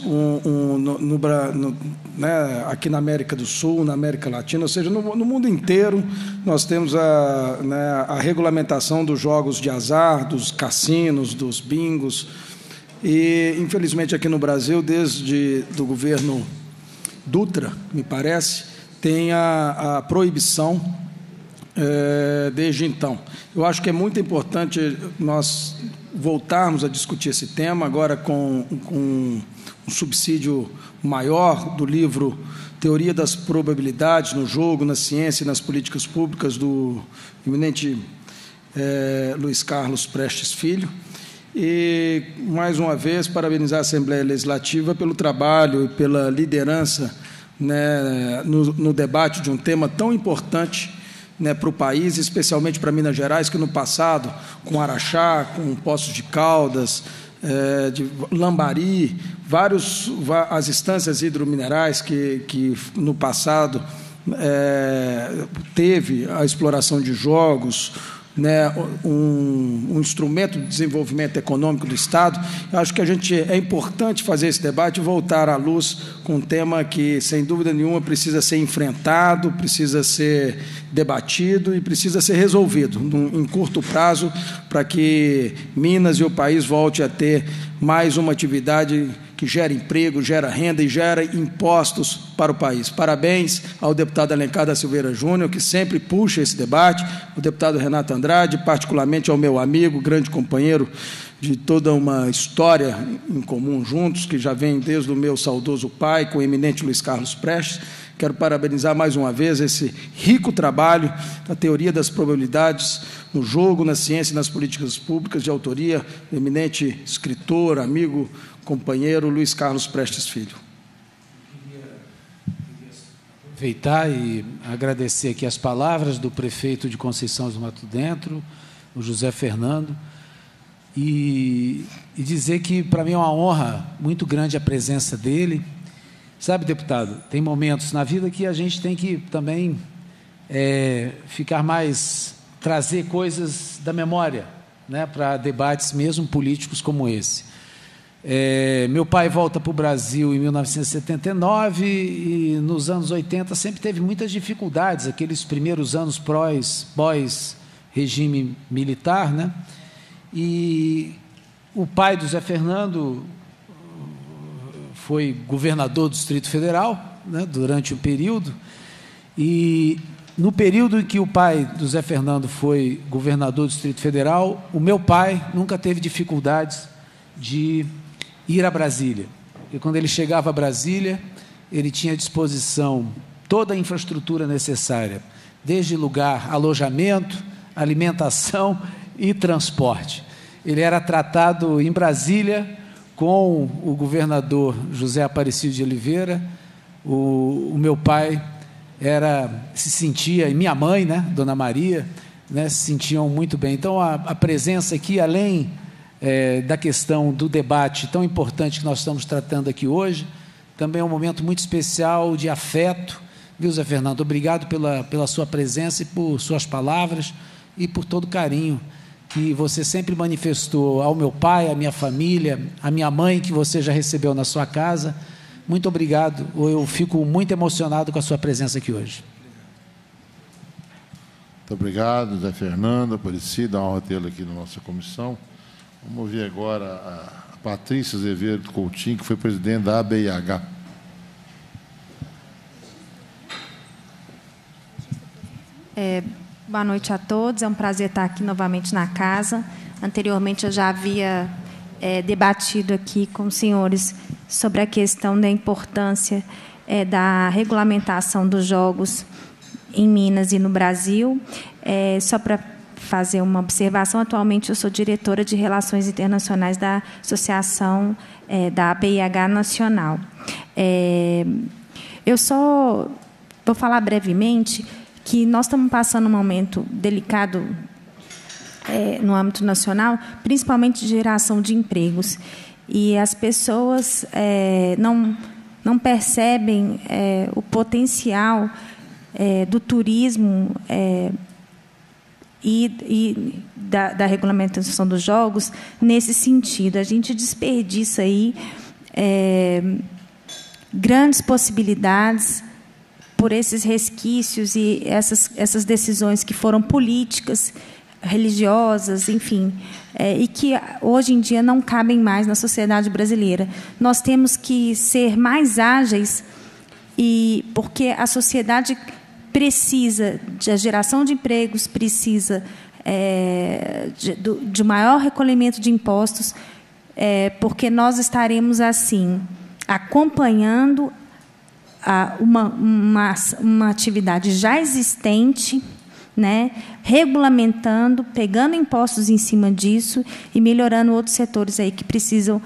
aqui na América do Sul, na América Latina, ou seja, no mundo inteiro, nós temos a regulamentação dos jogos de azar, dos cassinos, dos bingos. E, infelizmente, aqui no Brasil, desde do governo Dutra, me parece, tem a proibição desde então. Eu acho que é muito importante nós voltarmos a discutir esse tema, agora com um subsídio maior do livro Teoria das Probabilidades no Jogo, na Ciência e nas Políticas Públicas, do eminente Luiz Carlos Prestes Filho. E, mais uma vez, parabenizar a Assembleia Legislativa pelo trabalho e pela liderança no debate de um tema tão importante né, para o país, especialmente para Minas Gerais, que no passado, com Araxá, com Poços de Caldas, de Lambari, as instâncias hidrominerais que no passado teve a exploração de jogos, né, um instrumento de desenvolvimento econômico do Estado. Eu acho que é importante fazer esse debate e voltar à luz com um tema que, sem dúvida nenhuma, precisa ser enfrentado, precisa ser debatido e precisa ser resolvido em curto prazo, para que Minas e o país volte a ter mais uma atividade que gera emprego, gera renda e gera impostos para o país. Parabéns ao deputado Alencar da Silveira Júnior, que sempre puxa esse debate, o deputado Renato Andrade, particularmente ao meu amigo, grande companheiro de toda uma história em comum juntos, que já vem desde o meu saudoso pai, com o eminente Luiz Carlos Prestes. Quero parabenizar mais uma vez esse rico trabalho da teoria das probabilidades no jogo, na ciência e nas políticas públicas, de autoria do eminente escritor, amigo, companheiro Luiz Carlos Prestes Filho. Queria aproveitar e agradecer aqui as palavras do prefeito de Conceição do Mato Dentro, o José Fernando, e dizer que, para mim, é uma honra muito grande a presença dele. Sabe, deputado, tem momentos na vida que a gente tem que também trazer coisas da memória, né, para debates mesmo políticos como esse. Meu pai volta para o Brasil em 1979 e nos anos 80 sempre teve muitas dificuldades, aqueles primeiros anos pós-regime militar, né? E o pai do Zé Fernando foi governador do Distrito Federal, né, durante o período, e no período em que o pai do Zé Fernando foi governador do Distrito Federal, o meu pai nunca teve dificuldades de ir a Brasília. E quando ele chegava a Brasília, ele tinha à disposição toda a infraestrutura necessária, desde alojamento, alimentação e transporte. Ele era tratado em Brasília com o governador José Aparecido de Oliveira. O meu pai se sentia, e minha mãe, né, Dona Maria, né, se sentiam muito bem. Então, a presença aqui, além da questão do debate tão importante que nós estamos tratando aqui hoje, também é um momento muito especial de afeto, viu, Zé Fernando? Obrigado pela sua presença e por suas palavras e por todo o carinho que você sempre manifestou ao meu pai, à minha família, à minha mãe, que você já recebeu na sua casa. Muito obrigado, eu fico muito emocionado com a sua presença aqui hoje. Muito obrigado, Zé Fernando, Aparecido, é uma honra tê-lo aqui na nossa comissão. Vamos ouvir agora a Patrícia Azevedo Coutinho, que foi presidente da ABIH. Boa noite a todos, é um prazer estar aqui novamente na casa. Anteriormente eu já havia debatido aqui com os senhores sobre a questão da importância da regulamentação dos jogos em Minas e no Brasil. Só para fazer uma observação, atualmente eu sou diretora de Relações Internacionais da Associação da ABIH Nacional. Eu só vou falar brevemente que nós estamos passando um momento delicado no âmbito nacional, principalmente de geração de empregos. E as pessoas não percebem o potencial do turismo e da regulamentação dos jogos nesse sentido. A gente desperdiça aí grandes possibilidades por esses resquícios e essas decisões que foram políticas, religiosas, enfim, e que hoje em dia não cabem mais na sociedade brasileira. Nós temos que ser mais ágeis, porque a sociedade precisa da geração de empregos, precisa de maior recolhimento de impostos, porque nós estaremos, assim, acompanhando uma atividade já existente, né, regulamentando, pegando impostos em cima disso e melhorando outros setores aí que precisam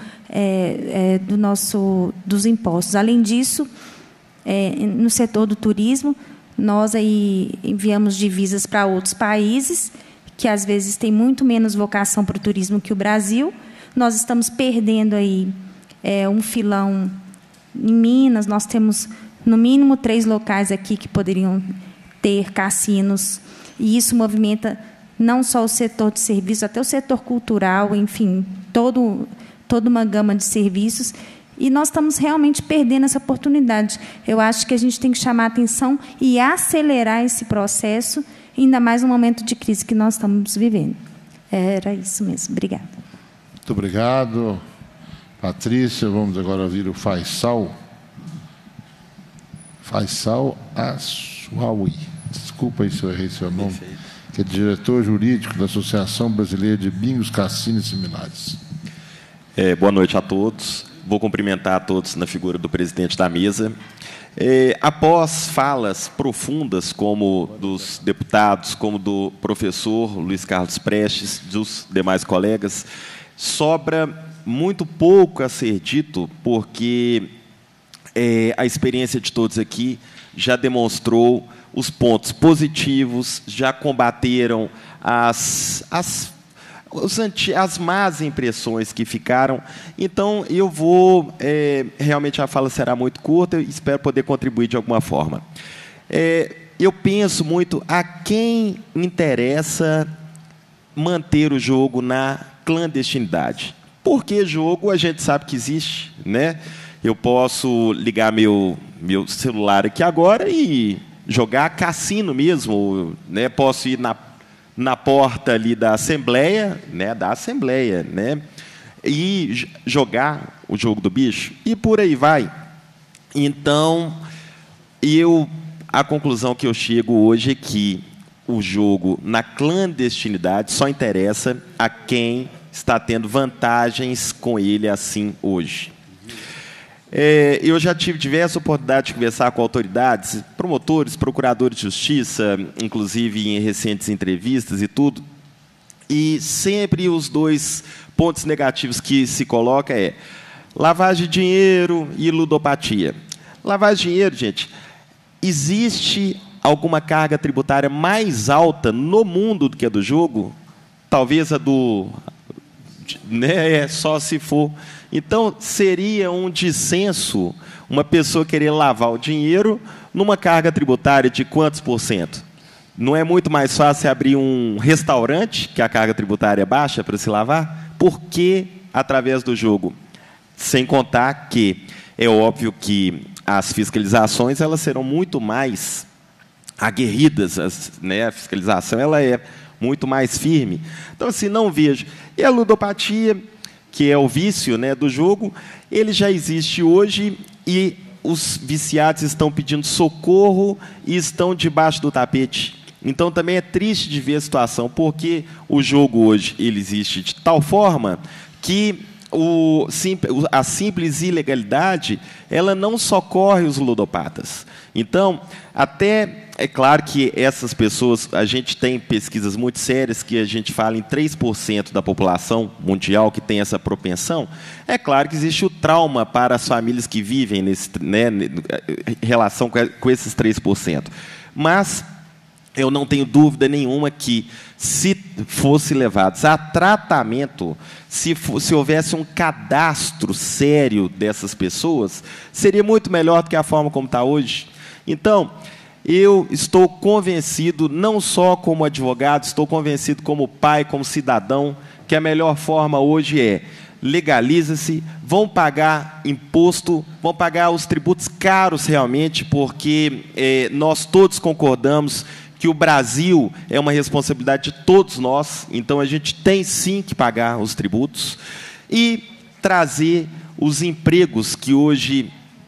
dos impostos. Além disso, no setor do turismo, Nós aí enviamos divisas para outros países, que às vezes têm muito menos vocação para o turismo que o Brasil. Nós estamos perdendo aí um filão em Minas. Nós temos, no mínimo, 3 locais aqui que poderiam ter cassinos, e isso movimenta não só o setor de serviços, até o setor cultural, enfim, toda uma gama de serviços. E nós estamos realmente perdendo essa oportunidade. Eu acho que a gente tem que chamar a atenção e acelerar esse processo, ainda mais no momento de crise que nós estamos vivendo. Era isso mesmo. Obrigada. Muito obrigado, Patrícia. Vamos agora ouvir o Faisal. Faisal Assuawi. Desculpa aí se eu errei seu nome. Que é diretor jurídico da Associação Brasileira de Bingos, Cassinos e Similares. Boa noite a todos. Vou cumprimentar a todos na figura do presidente da mesa. Após falas profundas, como dos deputados, como do professor Luiz Carlos Prestes, dos demais colegas, sobra muito pouco a ser dito, porque a experiência de todos aqui já demonstrou os pontos positivos, já combateram as más impressões que ficaram. Então, eu vou... realmente, a fala será muito curta, e espero poder contribuir de alguma forma. Eu penso muito a quem interessa manter o jogo na clandestinidade. Porque jogo a gente sabe que existe, né? Eu posso ligar meu celular aqui agora e jogar cassino mesmo, né? Posso ir na porta ali da Assembleia, né? E jogar o jogo do bicho, e por aí vai. Então, a conclusão que eu chego hoje é que o jogo na clandestinidade só interessa a quem está tendo vantagens com ele assim hoje. Eu já tive diversas oportunidades de conversar com autoridades, promotores, procuradores de justiça, inclusive em recentes entrevistas e tudo, e sempre os 2 pontos negativos que se coloca é lavagem de dinheiro e ludopatia. Lavagem de dinheiro, gente, existe alguma carga tributária mais alta no mundo do que a do jogo? Talvez a do... né, só se for... Então, seria um dissenso uma pessoa querer lavar o dinheiro numa carga tributária de quantos %? Não é muito mais fácil abrir um restaurante, que a carga tributária é baixa, para se lavar? Por que através do jogo? Sem contar que é óbvio que as fiscalizações elas serão muito mais aguerridas, né? A fiscalização ela é muito mais firme. Então, assim, não vejo. E a ludopatia, que é o vício, né, do jogo, ele já existe hoje e os viciados estão pedindo socorro e estão debaixo do tapete. Então, também é triste de ver a situação, porque o jogo hoje ele existe de tal forma que a simples ilegalidade ela não socorre os ludopatas. Então, até é claro que essas pessoas, a gente tem pesquisas muito sérias que a gente fala em 3% da população mundial que tem essa propensão. É claro que existe o trauma para as famílias que vivem em relação com esses 3%. Mas eu não tenho dúvida nenhuma que, se fossem levados a tratamento, se houvesse um cadastro sério dessas pessoas, seria muito melhor do que a forma como está hoje. Então, eu estou convencido, não só como advogado, estou convencido como pai, como cidadão, que a melhor forma hoje é legaliza-se, vão pagar imposto, vão pagar os tributos caros realmente, porque nós todos concordamos que o Brasil é uma responsabilidade de todos nós, então a gente tem sim que pagar os tributos e trazer os empregos que hoje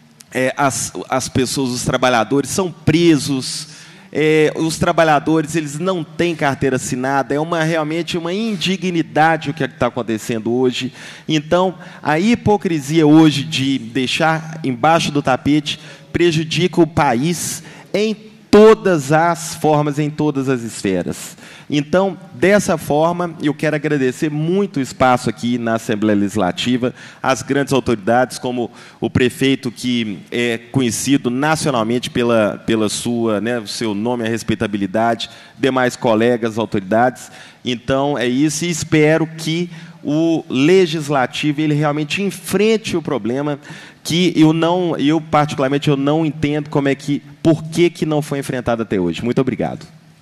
as pessoas, os trabalhadores são presos, os trabalhadores eles não têm carteira assinada, realmente uma indignidade o que está acontecendo hoje. Então, a hipocrisia hoje de deixar embaixo do tapete prejudica o país em todas as formas, em todas as esferas. Então, dessa forma, eu quero agradecer muito o espaço aqui na Assembleia Legislativa, às grandes autoridades, como o prefeito, que é conhecido nacionalmente pela sua, né, o seu nome e a respeitabilidade, demais colegas, autoridades. Então, é isso, e espero que o Legislativo ele realmente enfrente o problema, que eu particularmente eu não entendo por que não foi enfrentado até hoje. Muito obrigado.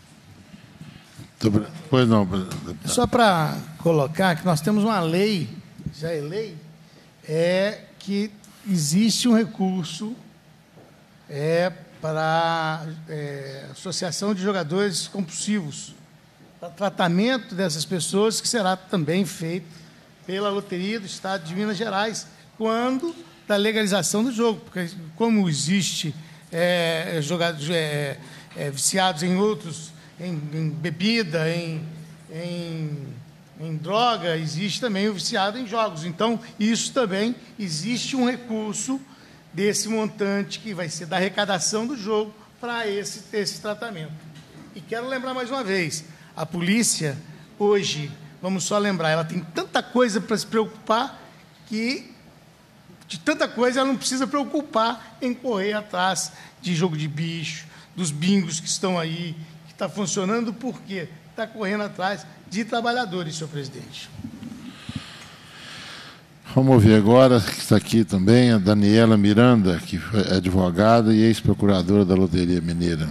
Pois não. Só para colocar que nós temos uma lei, já é lei, que existe um recurso para associação de jogadores compulsivos, para tratamento dessas pessoas, que será também feito pela Loteria do Estado de Minas Gerais, quando da legalização do jogo, porque como existe jogadores viciados em outros, em bebida, em droga, existe também o viciado em jogos. Então, isso também existe um recurso desse montante que vai ser da arrecadação do jogo para esse tratamento. E quero lembrar mais uma vez, a polícia, hoje, vamos só lembrar, ela tem tanta coisa para se preocupar que, de tanta coisa, ela não precisa preocupar em correr atrás de jogo de bicho, dos bingos que estão aí, que está funcionando, porque está correndo atrás de trabalhadores, senhor presidente. Vamos ouvir agora, que está aqui também, a Daniela Miranda, que é advogada e ex-procuradora da Loteria Mineira.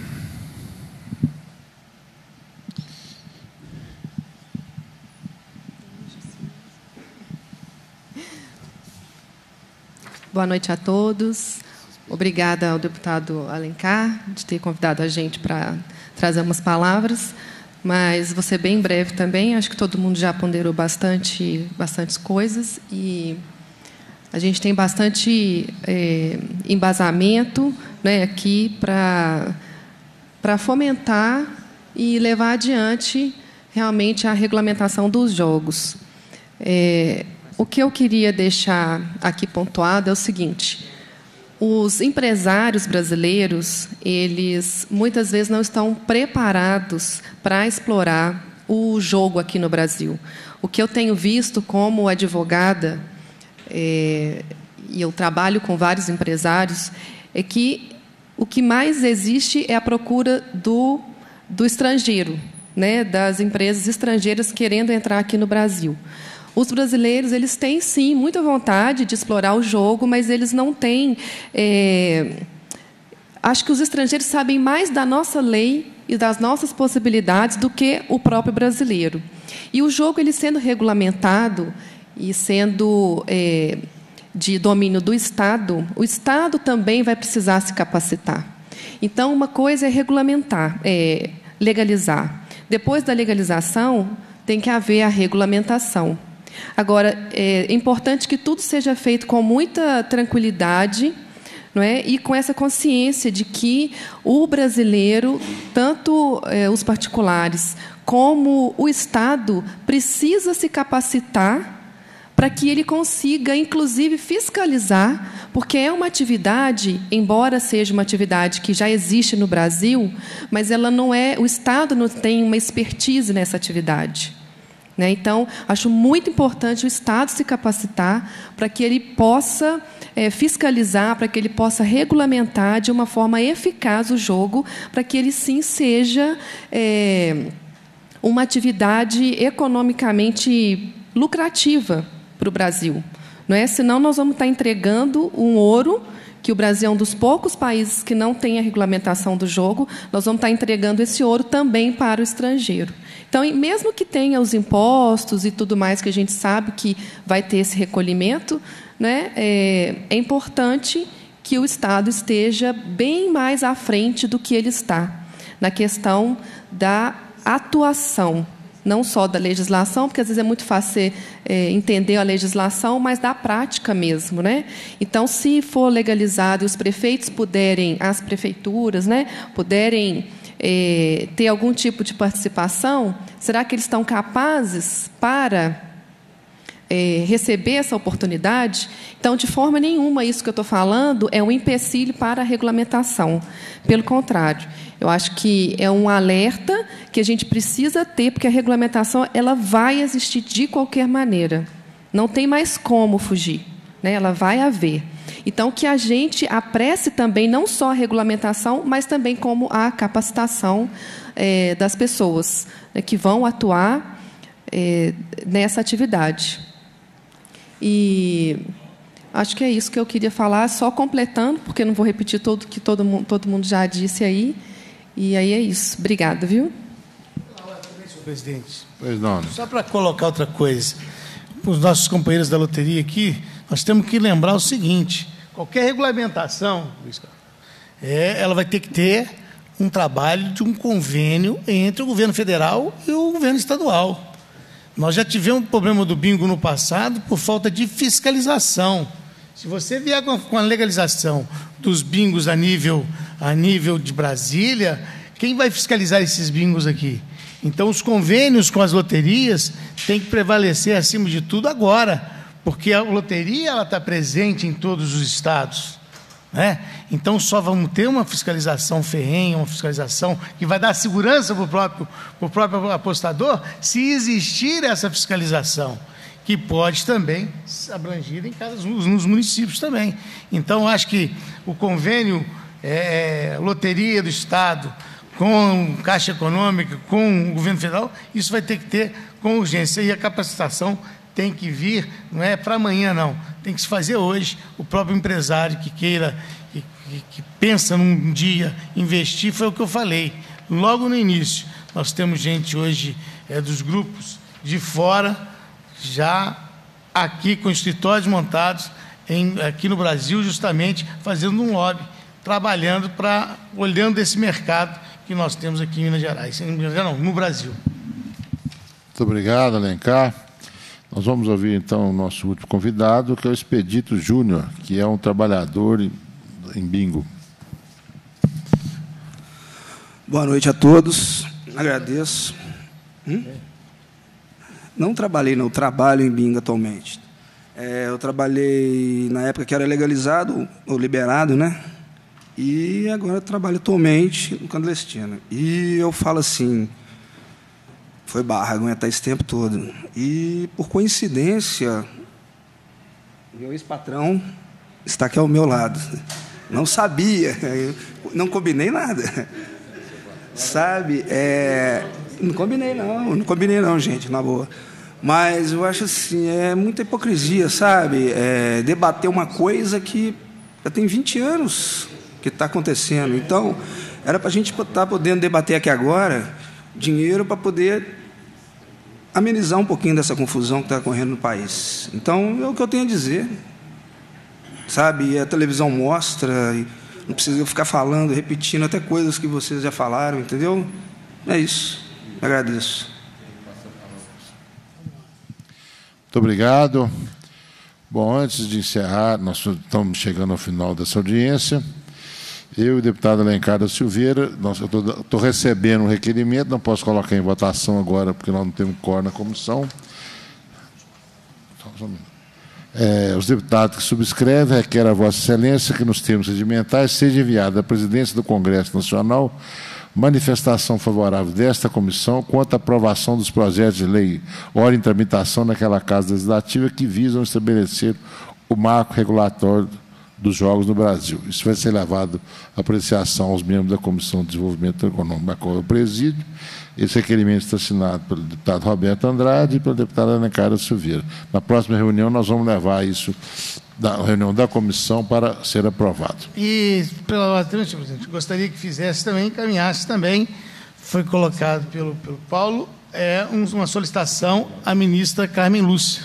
Boa noite a todos. Obrigada ao deputado Alencar de ter convidado a gente para trazer umas palavras, mas vou ser bem breve também. Acho que todo mundo já ponderou bastantes coisas e a gente tem bastante embasamento, né, aqui para fomentar e levar adiante realmente a regulamentação dos jogos. O que eu queria deixar aqui pontuado é o seguinte: os empresários brasileiros, eles muitas vezes não estão preparados para explorar o jogo aqui no Brasil. O que eu tenho visto como advogada, e eu trabalho com vários empresários, é que o que mais existe é a procura do estrangeiro, né, das empresas estrangeiras querendo entrar aqui no Brasil. Os brasileiros, eles têm, sim, muita vontade de explorar o jogo, mas eles não têm... Acho que os estrangeiros sabem mais da nossa lei e das nossas possibilidades do que o próprio brasileiro. E o jogo, ele sendo regulamentado e sendo de domínio do Estado, o Estado também vai precisar se capacitar. Então, uma coisa é regulamentar, legalizar. Depois da legalização, tem que haver a regulamentação. Agora, é importante que tudo seja feito com muita tranquilidade, não é? E com essa consciência de que o brasileiro, tanto os particulares como o Estado, precisa se capacitar para que ele consiga, inclusive, fiscalizar, porque é uma atividade, embora seja uma atividade que já existe no Brasil, mas ela não o Estado não tem uma expertise nessa atividade. Então, acho muito importante o Estado se capacitar para que ele possa fiscalizar, para que ele possa regulamentar de uma forma eficaz o jogo, para que ele, sim, seja uma atividade economicamente lucrativa para o Brasil. Não é? Senão, nós vamos estar entregando um ouro, que o Brasil é um dos poucos países que não tem a regulamentação do jogo, nós vamos estar entregando esse ouro também para o estrangeiro. Então, mesmo que tenha os impostos e tudo mais, que a gente sabe que vai ter esse recolhimento, né, é importante que o Estado esteja bem mais à frente do que ele está, na questão da atuação, não só da legislação, porque às vezes é muito fácil entender a legislação, mas da prática mesmo, né? Então, se for legalizado e os prefeitos puderem, as prefeituras, né, puderem ter algum tipo de participação, será que eles estão capazes para receber essa oportunidade. Então, de forma nenhuma, isso que eu estou falando é um empecilho para a regulamentação. Pelo contrário, eu acho que é um alerta que a gente precisa ter, porque a regulamentação ela vai existir de qualquer maneira. Não tem mais como fugir, né? Ela vai haver. Então, que a gente apresse também não só a regulamentação, mas também como a capacitação das pessoas, né, que vão atuar nessa atividade. E acho que é isso que eu queria falar, só completando, porque não vou repetir tudo que todo mundo já disse aí. E aí é isso. Obrigada, viu? Senhor presidente. Pois não. Só para colocar outra coisa. Os nossos companheiros da loteria aqui, nós temos que lembrar o seguinte: qualquer regulamentação, ela vai ter que ter um trabalho de um convênio entre o governo federal e o governo estadual. Nós já tivemos um problema do bingo no passado por falta de fiscalização. Se você vier com a legalização dos bingos a nível de Brasília, quem vai fiscalizar esses bingos aqui? Então, os convênios com as loterias têm que prevalecer acima de tudo agora, porque a loteria está presente em todos os estados, né? Então, só vamos ter uma fiscalização ferrenha, uma fiscalização que vai dar segurança para o próprio apostador, se existir essa fiscalização, que pode também abranger nos municípios também. Então, acho que o convênio loteria do Estado com Caixa Econômica, com o governo federal, isso vai ter que ter com urgência. E a capacitação tem que vir, não é para amanhã, não. Tem que se fazer hoje. O próprio empresário que queira, que pensa num dia investir, foi o que eu falei. Logo no início, nós temos gente hoje dos grupos de fora, já aqui com escritórios montados aqui no Brasil, justamente fazendo um lobby, trabalhando olhando esse mercado que nós temos aqui em Minas Gerais, no Brasil. Muito obrigado, Alencar. Nós vamos ouvir, então, o nosso último convidado, que é o Expedito Júnior, que é um trabalhador em bingo. Boa noite a todos. Agradeço. Não trabalhei, não. Trabalho em bingo atualmente. Eu trabalhei na época que era legalizado ou liberado, né? E agora trabalho atualmente no clandestino. E eu falo assim, foi barra aguentar esse tempo todo. E, por coincidência, meu ex-patrão está aqui ao meu lado. Não sabia, não combinei nada. Sabe? Não combinei não, gente, na boa. Mas eu acho assim, muita hipocrisia, sabe? Debater uma coisa que já tem 20 anos que está acontecendo. Então, era para a gente estar podendo debater aqui agora dinheiro para poder amenizar um pouquinho dessa confusão que está ocorrendo no país. Então, é o que eu tenho a dizer. Sabe? A televisão mostra, e não precisa ficar falando, repetindo até coisas que vocês já falaram, entendeu? É isso. Agradeço. Muito obrigado. Bom, antes de encerrar, nós estamos chegando ao final dessa audiência. Eu e o deputado Alencar da Silveira, eu estou recebendo um requerimento, não posso colocar em votação agora, porque nós não temos quórum na comissão. Os deputados que subscrevem requerem a Vossa Excelência que, nos termos regimentais, seja enviada à Presidência do Congresso Nacional manifestação favorável desta comissão quanto à aprovação dos projetos de lei ora em tramitação naquela Casa Legislativa que visam estabelecer o marco regulatório dos jogos no Brasil. Isso vai ser levado à apreciação aos membros da Comissão de Desenvolvimento Econômico, a qual eu presido. Esse requerimento está assinado pelo deputado Roberto Andrade e pelo deputado Alencar da Silveira. Na próxima reunião, nós vamos levar isso da reunião da comissão para ser aprovado. E, pela ordem, senhor presidente, gostaria que fizesse também, encaminhasse também, foi colocado pelo Paulo, uma solicitação à ministra Carmen Lúcia.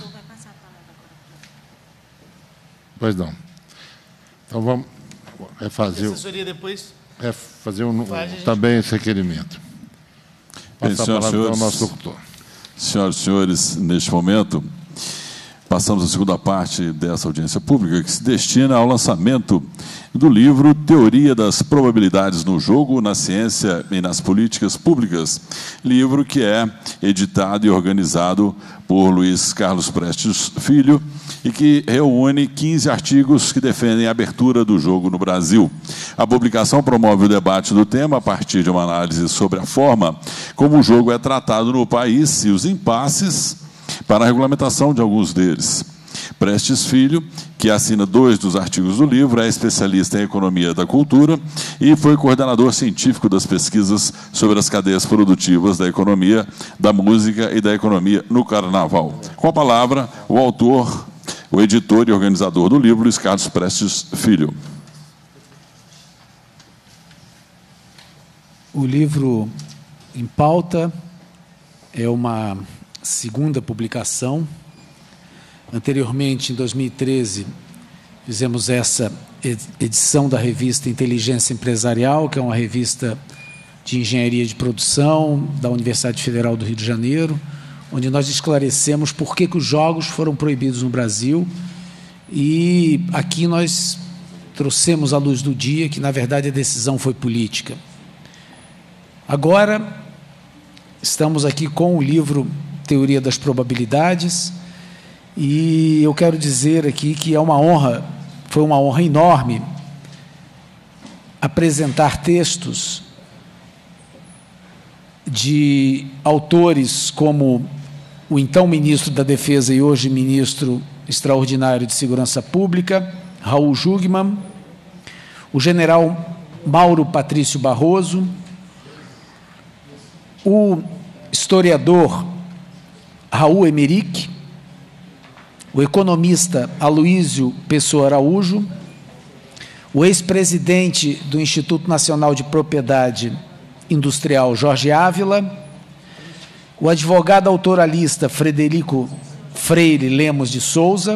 Pois não. Então, vamos refazer... A assessoria depois? Fazer também esse requerimento. Passar a palavra ao nosso locutor. Senhoras e senhores, neste momento, Passamos à segunda parte dessa audiência pública, que se destina ao lançamento do livro Teoria das Probabilidades no Jogo, na Ciência e nas Políticas Públicas, livro que é editado e organizado por Luiz Carlos Prestes Filho e que reúne 15 artigos que defendem a abertura do jogo no Brasil. A publicação promove o debate do tema a partir de uma análise sobre a forma como o jogo é tratado no país e os impasses para a regulamentação de alguns deles. Prestes Filho, que assina 2 dos artigos do livro, é especialista em economia da cultura e foi coordenador científico das pesquisas sobre as cadeias produtivas da economia, da música e da economia no Carnaval. Com a palavra, o autor, o editor e organizador do livro, Luiz Carlos Prestes Filho. O livro em pauta é uma segunda publicação. Anteriormente, em 2013, fizemos essa edição da revista Inteligência Empresarial, que é uma revista de engenharia de produção da Universidade Federal do Rio de Janeiro, onde nós esclarecemos por que os jogos foram proibidos no Brasil. E aqui nós trouxemos à luz do dia que, na verdade, a decisão foi política. Agora, estamos aqui com o livro Teoria das Probabilidades, e eu quero dizer aqui que é uma honra, foi uma honra enorme apresentar textos de autores como o então ministro da Defesa e hoje ministro extraordinário de Segurança Pública, Raul Jungmann, o general Mauro Patrício Barroso, o historiador Raul Emerick, o economista Aloísio Pessoa Araújo, o ex-presidente do Instituto Nacional de Propriedade Industrial, Jorge Ávila, o advogado autoralista Frederico Freire Lemos de Souza,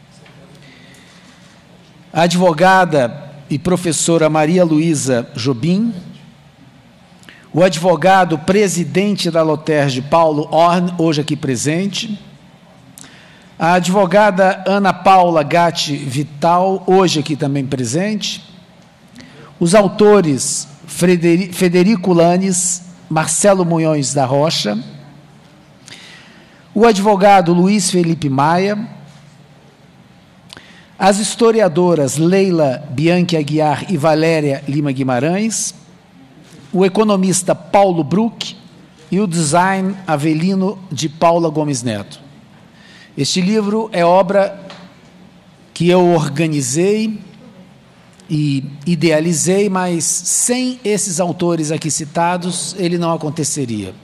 a advogada e professora Maria Luísa Jobim, o advogado presidente da Loterge, Paulo Orn, hoje aqui presente, a advogada Ana Paula Gatti Vital, hoje aqui também presente, os autores Federico Lanes, Marcelo Munhões da Rocha, o advogado Luiz Felipe Maia, as historiadoras Leila Bianchi Aguiar e Valéria Lima Guimarães, o economista Paulo Bruck e o design Avelino de Paula Gomes Neto. Este livro é obra que eu organizei e idealizei, mas sem esses autores aqui citados, ele não aconteceria.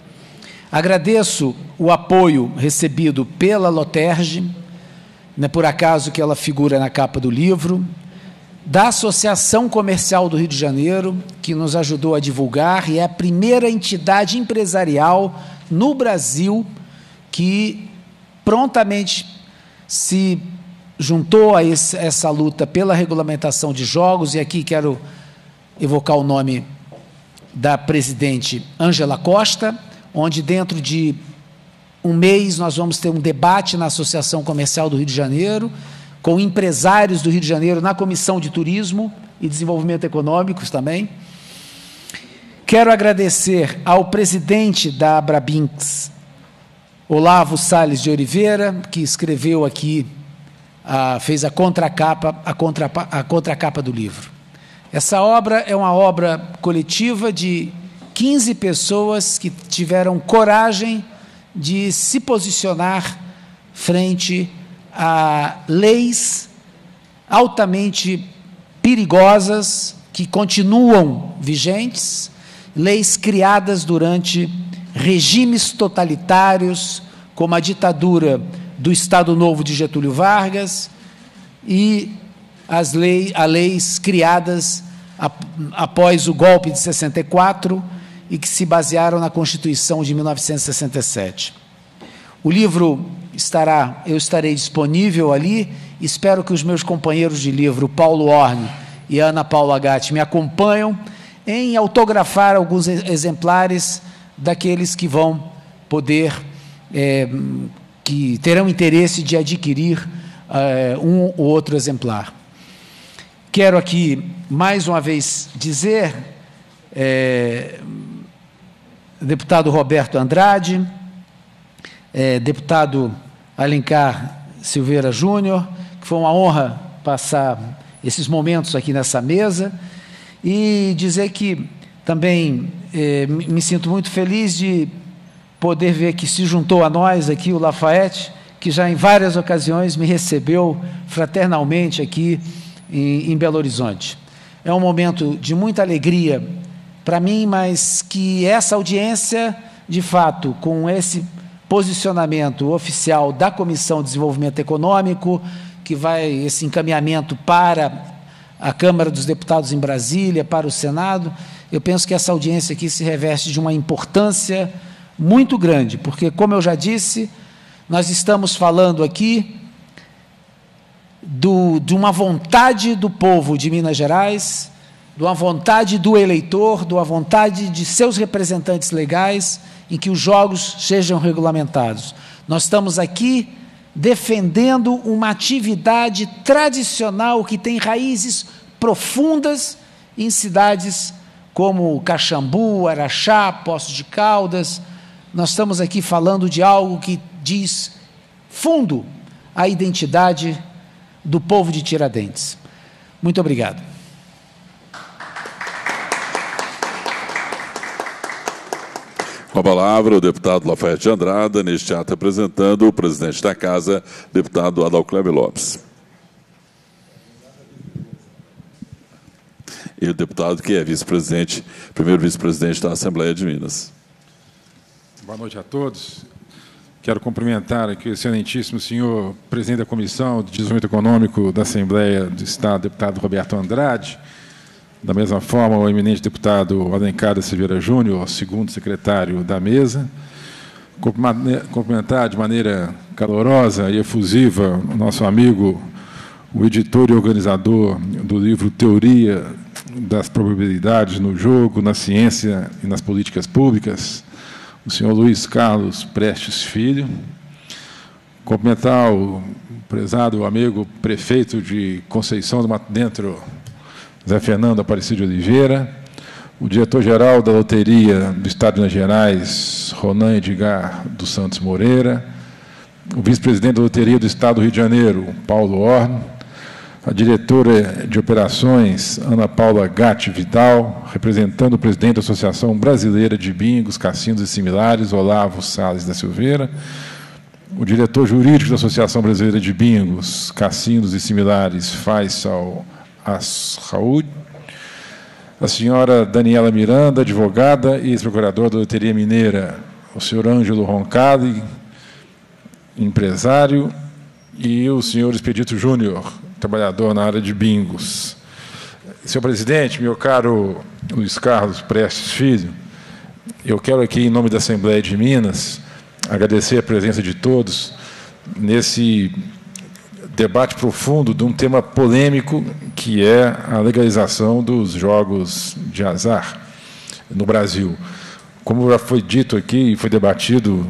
Agradeço o apoio recebido pela Loterge, não é por acaso que ela figura na capa do livro, da Associação Comercial do Rio de Janeiro, que nos ajudou a divulgar, e é a primeira entidade empresarial no Brasil que prontamente se juntou a essa luta pela regulamentação de jogos, e aqui quero evocar o nome da presidente Ângela Costa, onde dentro de um mês nós vamos ter um debate na Associação Comercial do Rio de Janeiro, com empresários do Rio de Janeiro na Comissão de Turismo e Desenvolvimento Econômicos também. Quero agradecer ao presidente da Abrabinks, Olavo Salles de Oliveira, que escreveu aqui, fez a contracapa do livro. Essa obra é uma obra coletiva de 15 pessoas que tiveram coragem de se posicionar frente a leis altamente perigosas que continuam vigentes, leis criadas durante regimes totalitários, como a ditadura do Estado Novo de Getúlio Vargas e as leis criadas após o golpe de 64 e que se basearam na Constituição de 1967. O livro eu estarei disponível ali, espero que os meus companheiros de livro, Paulo Orne e Ana Paula Gatti, me acompanham em autografar alguns exemplares daqueles que vão poder que terão interesse de adquirir um ou outro exemplar. Quero aqui, mais uma vez, dizer, deputado Roberto Andrade, deputado Alencar Silveira Júnior, que foi uma honra passar esses momentos aqui nessa mesa, e dizer que também me sinto muito feliz de poder ver que se juntou a nós aqui o Lafayette, que já em várias ocasiões me recebeu fraternalmente aqui em Belo Horizonte. É um momento de muita alegria para mim, mas que essa audiência, de fato, com esse posicionamento oficial da Comissão de Desenvolvimento Econômico, que vai esse encaminhamento para a Câmara dos Deputados em Brasília, para o Senado, eu penso que essa audiência aqui se reveste de uma importância muito grande, porque, como eu já disse, nós estamos falando aqui de uma vontade do povo de Minas Gerais, de uma vontade do eleitor, de uma vontade de seus representantes legais, em que os jogos sejam regulamentados. Nós estamos aqui defendendo uma atividade tradicional que tem raízes profundas em cidades como Caxambu, Araxá, Poços de Caldas. Nós estamos aqui falando de algo que diz fundo a identidade do povo de Tiradentes. Muito obrigado. Com a palavra, o deputado Lafayette Andrada, neste ato apresentando o presidente da Casa, deputado Adalcleber Lopes. E o deputado que é vice-presidente, primeiro vice-presidente da Assembleia de Minas. Boa noite a todos. Quero cumprimentar aqui o excelentíssimo senhor presidente da Comissão de Desenvolvimento Econômico da Assembleia do Estado, deputado Roberto Andrade. Da mesma forma, o eminente deputado Alencar Silveira Júnior, segundo secretário da mesa. Cumprimentar de maneira calorosa e efusiva o nosso amigo, o editor e organizador do livro Teoria das Probabilidades no Jogo, na Ciência e nas Políticas Públicas, o senhor Luiz Carlos Prestes Filho. Cumprimentar o prezado amigo prefeito de Conceição do Mato Dentro, Zé Fernando Aparecido de Oliveira, o diretor-geral da Loteria do Estado de Minas Gerais, Ronan Edgar dos Santos Moreira, o vice-presidente da Loteria do Estado do Rio de Janeiro, Paulo Orno, a diretora de Operações, Ana Paula Gatti Vidal, representando o presidente da Associação Brasileira de Bingos, Cassinos e Similares, Olavo Salles da Silveira, o diretor jurídico da Associação Brasileira de Bingos, Cassinos e Similares, Faisal Asraúd, a senhora Daniela Miranda, advogada e ex-procuradora da Loteria Mineira, o senhor Ângelo Roncalli, empresário, e o senhor Expedito Júnior, trabalhador na área de bingos. Senhor presidente, meu caro Luiz Carlos Prestes Filho, eu quero aqui, em nome da Assembleia de Minas, agradecer a presença de todos nesse debate profundo de um tema polêmico, que é a legalização dos jogos de azar no Brasil. Como já foi dito aqui e foi debatido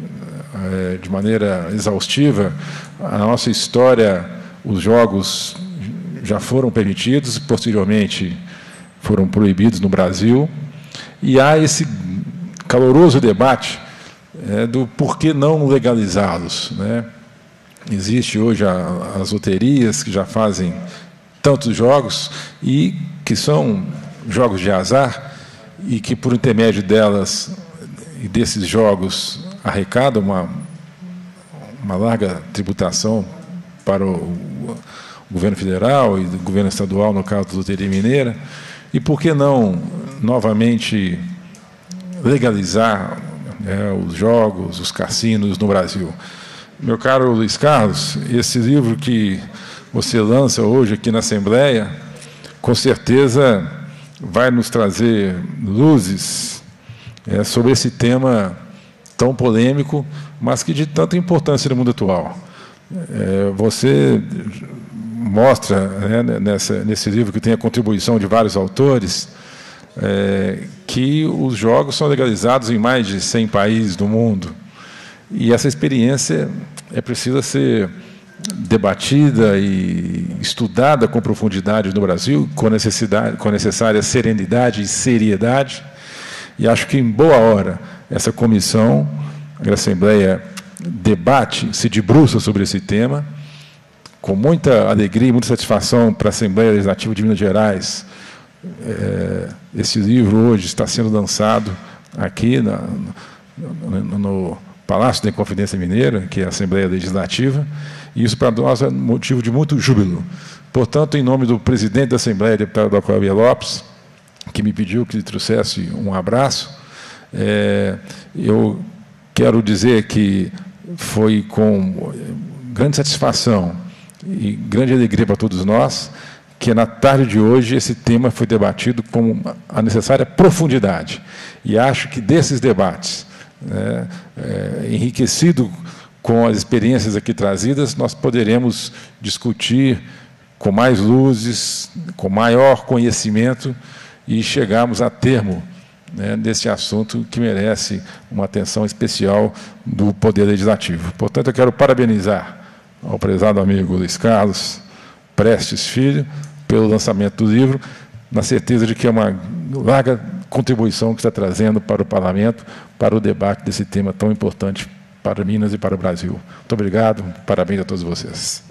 de maneira exaustiva, a nossa história, os jogos já foram permitidos, posteriormente foram proibidos no Brasil, e há esse caloroso debate do porquê não legalizá-los, né? Existe hoje as loterias que já fazem tantos jogos e que são jogos de azar e que, por intermédio delas e desses jogos, arrecadam uma larga tributação para o governo federal e o governo estadual, no caso da Loteria Mineira. E por que não, novamente, legalizar os jogos, os cassinos no Brasil? Meu caro Luiz Carlos, esse livro que você lança hoje aqui na Assembleia, com certeza vai nos trazer luzes sobre esse tema tão polêmico, mas que de tanta importância no mundo atual. Você mostra, nesse livro, que tem a contribuição de vários autores, que os jogos são legalizados em mais de 100 países do mundo. E essa experiência é precisa ser debatida e estudada com profundidade no Brasil, com necessária serenidade e seriedade. E acho que, em boa hora, essa comissão, a Assembleia, debate, se debruça sobre esse tema, com muita alegria e muita satisfação para a Assembleia Legislativa de Minas Gerais. Esse livro hoje está sendo lançado aqui no Palácio da Inconfidência Mineira, que é a Assembleia Legislativa, e isso para nós é motivo de muito júbilo. Portanto, em nome do presidente da Assembleia, deputado Dr. Cláudio Lopes, que me pediu que lhe trouxesse um abraço, eu quero dizer que foi com grande satisfação e grande alegria para todos nós que, na tarde de hoje, esse tema foi debatido com a necessária profundidade. E acho que desses debates, enriquecido com as experiências aqui trazidas, nós poderemos discutir com mais luzes, com maior conhecimento e chegarmos a termo desse assunto que merece uma atenção especial do Poder Legislativo. Portanto, eu quero parabenizar ao prezado amigo Luiz Carlos Prestes Filho pelo lançamento do livro, na certeza de que é uma larga contribuição que está trazendo para o Parlamento, para o debate desse tema tão importante para Minas e para o Brasil. Muito obrigado, parabéns a todos vocês.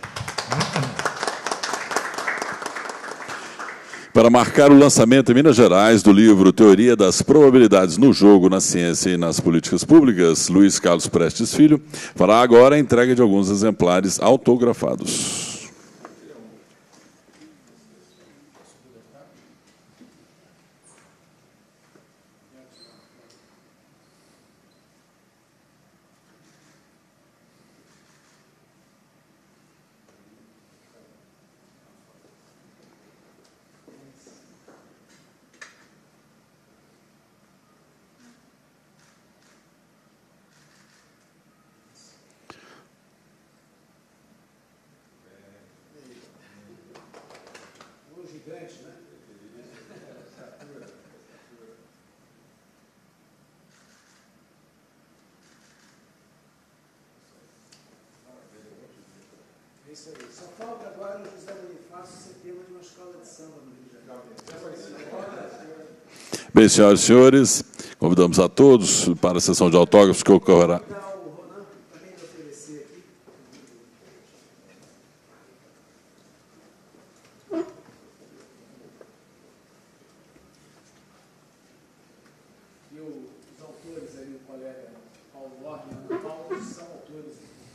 Para marcar o lançamento em Minas Gerais do livro Teoria das Probabilidades no Jogo, na Ciência e nas Políticas Públicas, Luiz Carlos Prestes Filho fará agora a entrega de alguns exemplares autografados. Só falta agora o José Bonifácio ser tema de uma escola de samba no Rio de Janeiro. Bem, senhoras e senhores, convidamos a todos para a sessão de autógrafos que ocorrerá. E os autores aí, o colega Paulo Orne e o Paulo são autores.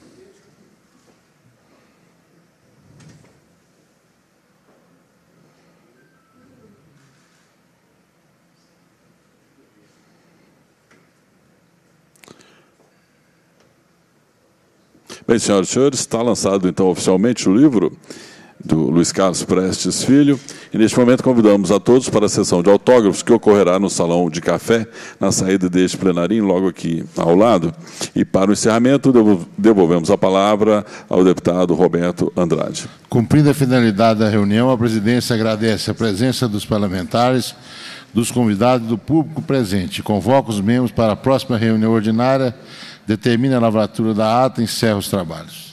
Bem, senhoras e senhores, está lançado então oficialmente o livro do Luiz Carlos Prestes Filho, e neste momento convidamos a todos para a sessão de autógrafos que ocorrerá no Salão de Café, na saída deste plenarinho, logo aqui ao lado. E para o encerramento, devolvemos a palavra ao deputado Roberto Andrade. Cumprida a finalidade da reunião, a presidência agradece a presença dos parlamentares, dos convidados e do público presente. Convoca os membros para a próxima reunião ordinária, determina a lavratura da ata e encerra os trabalhos.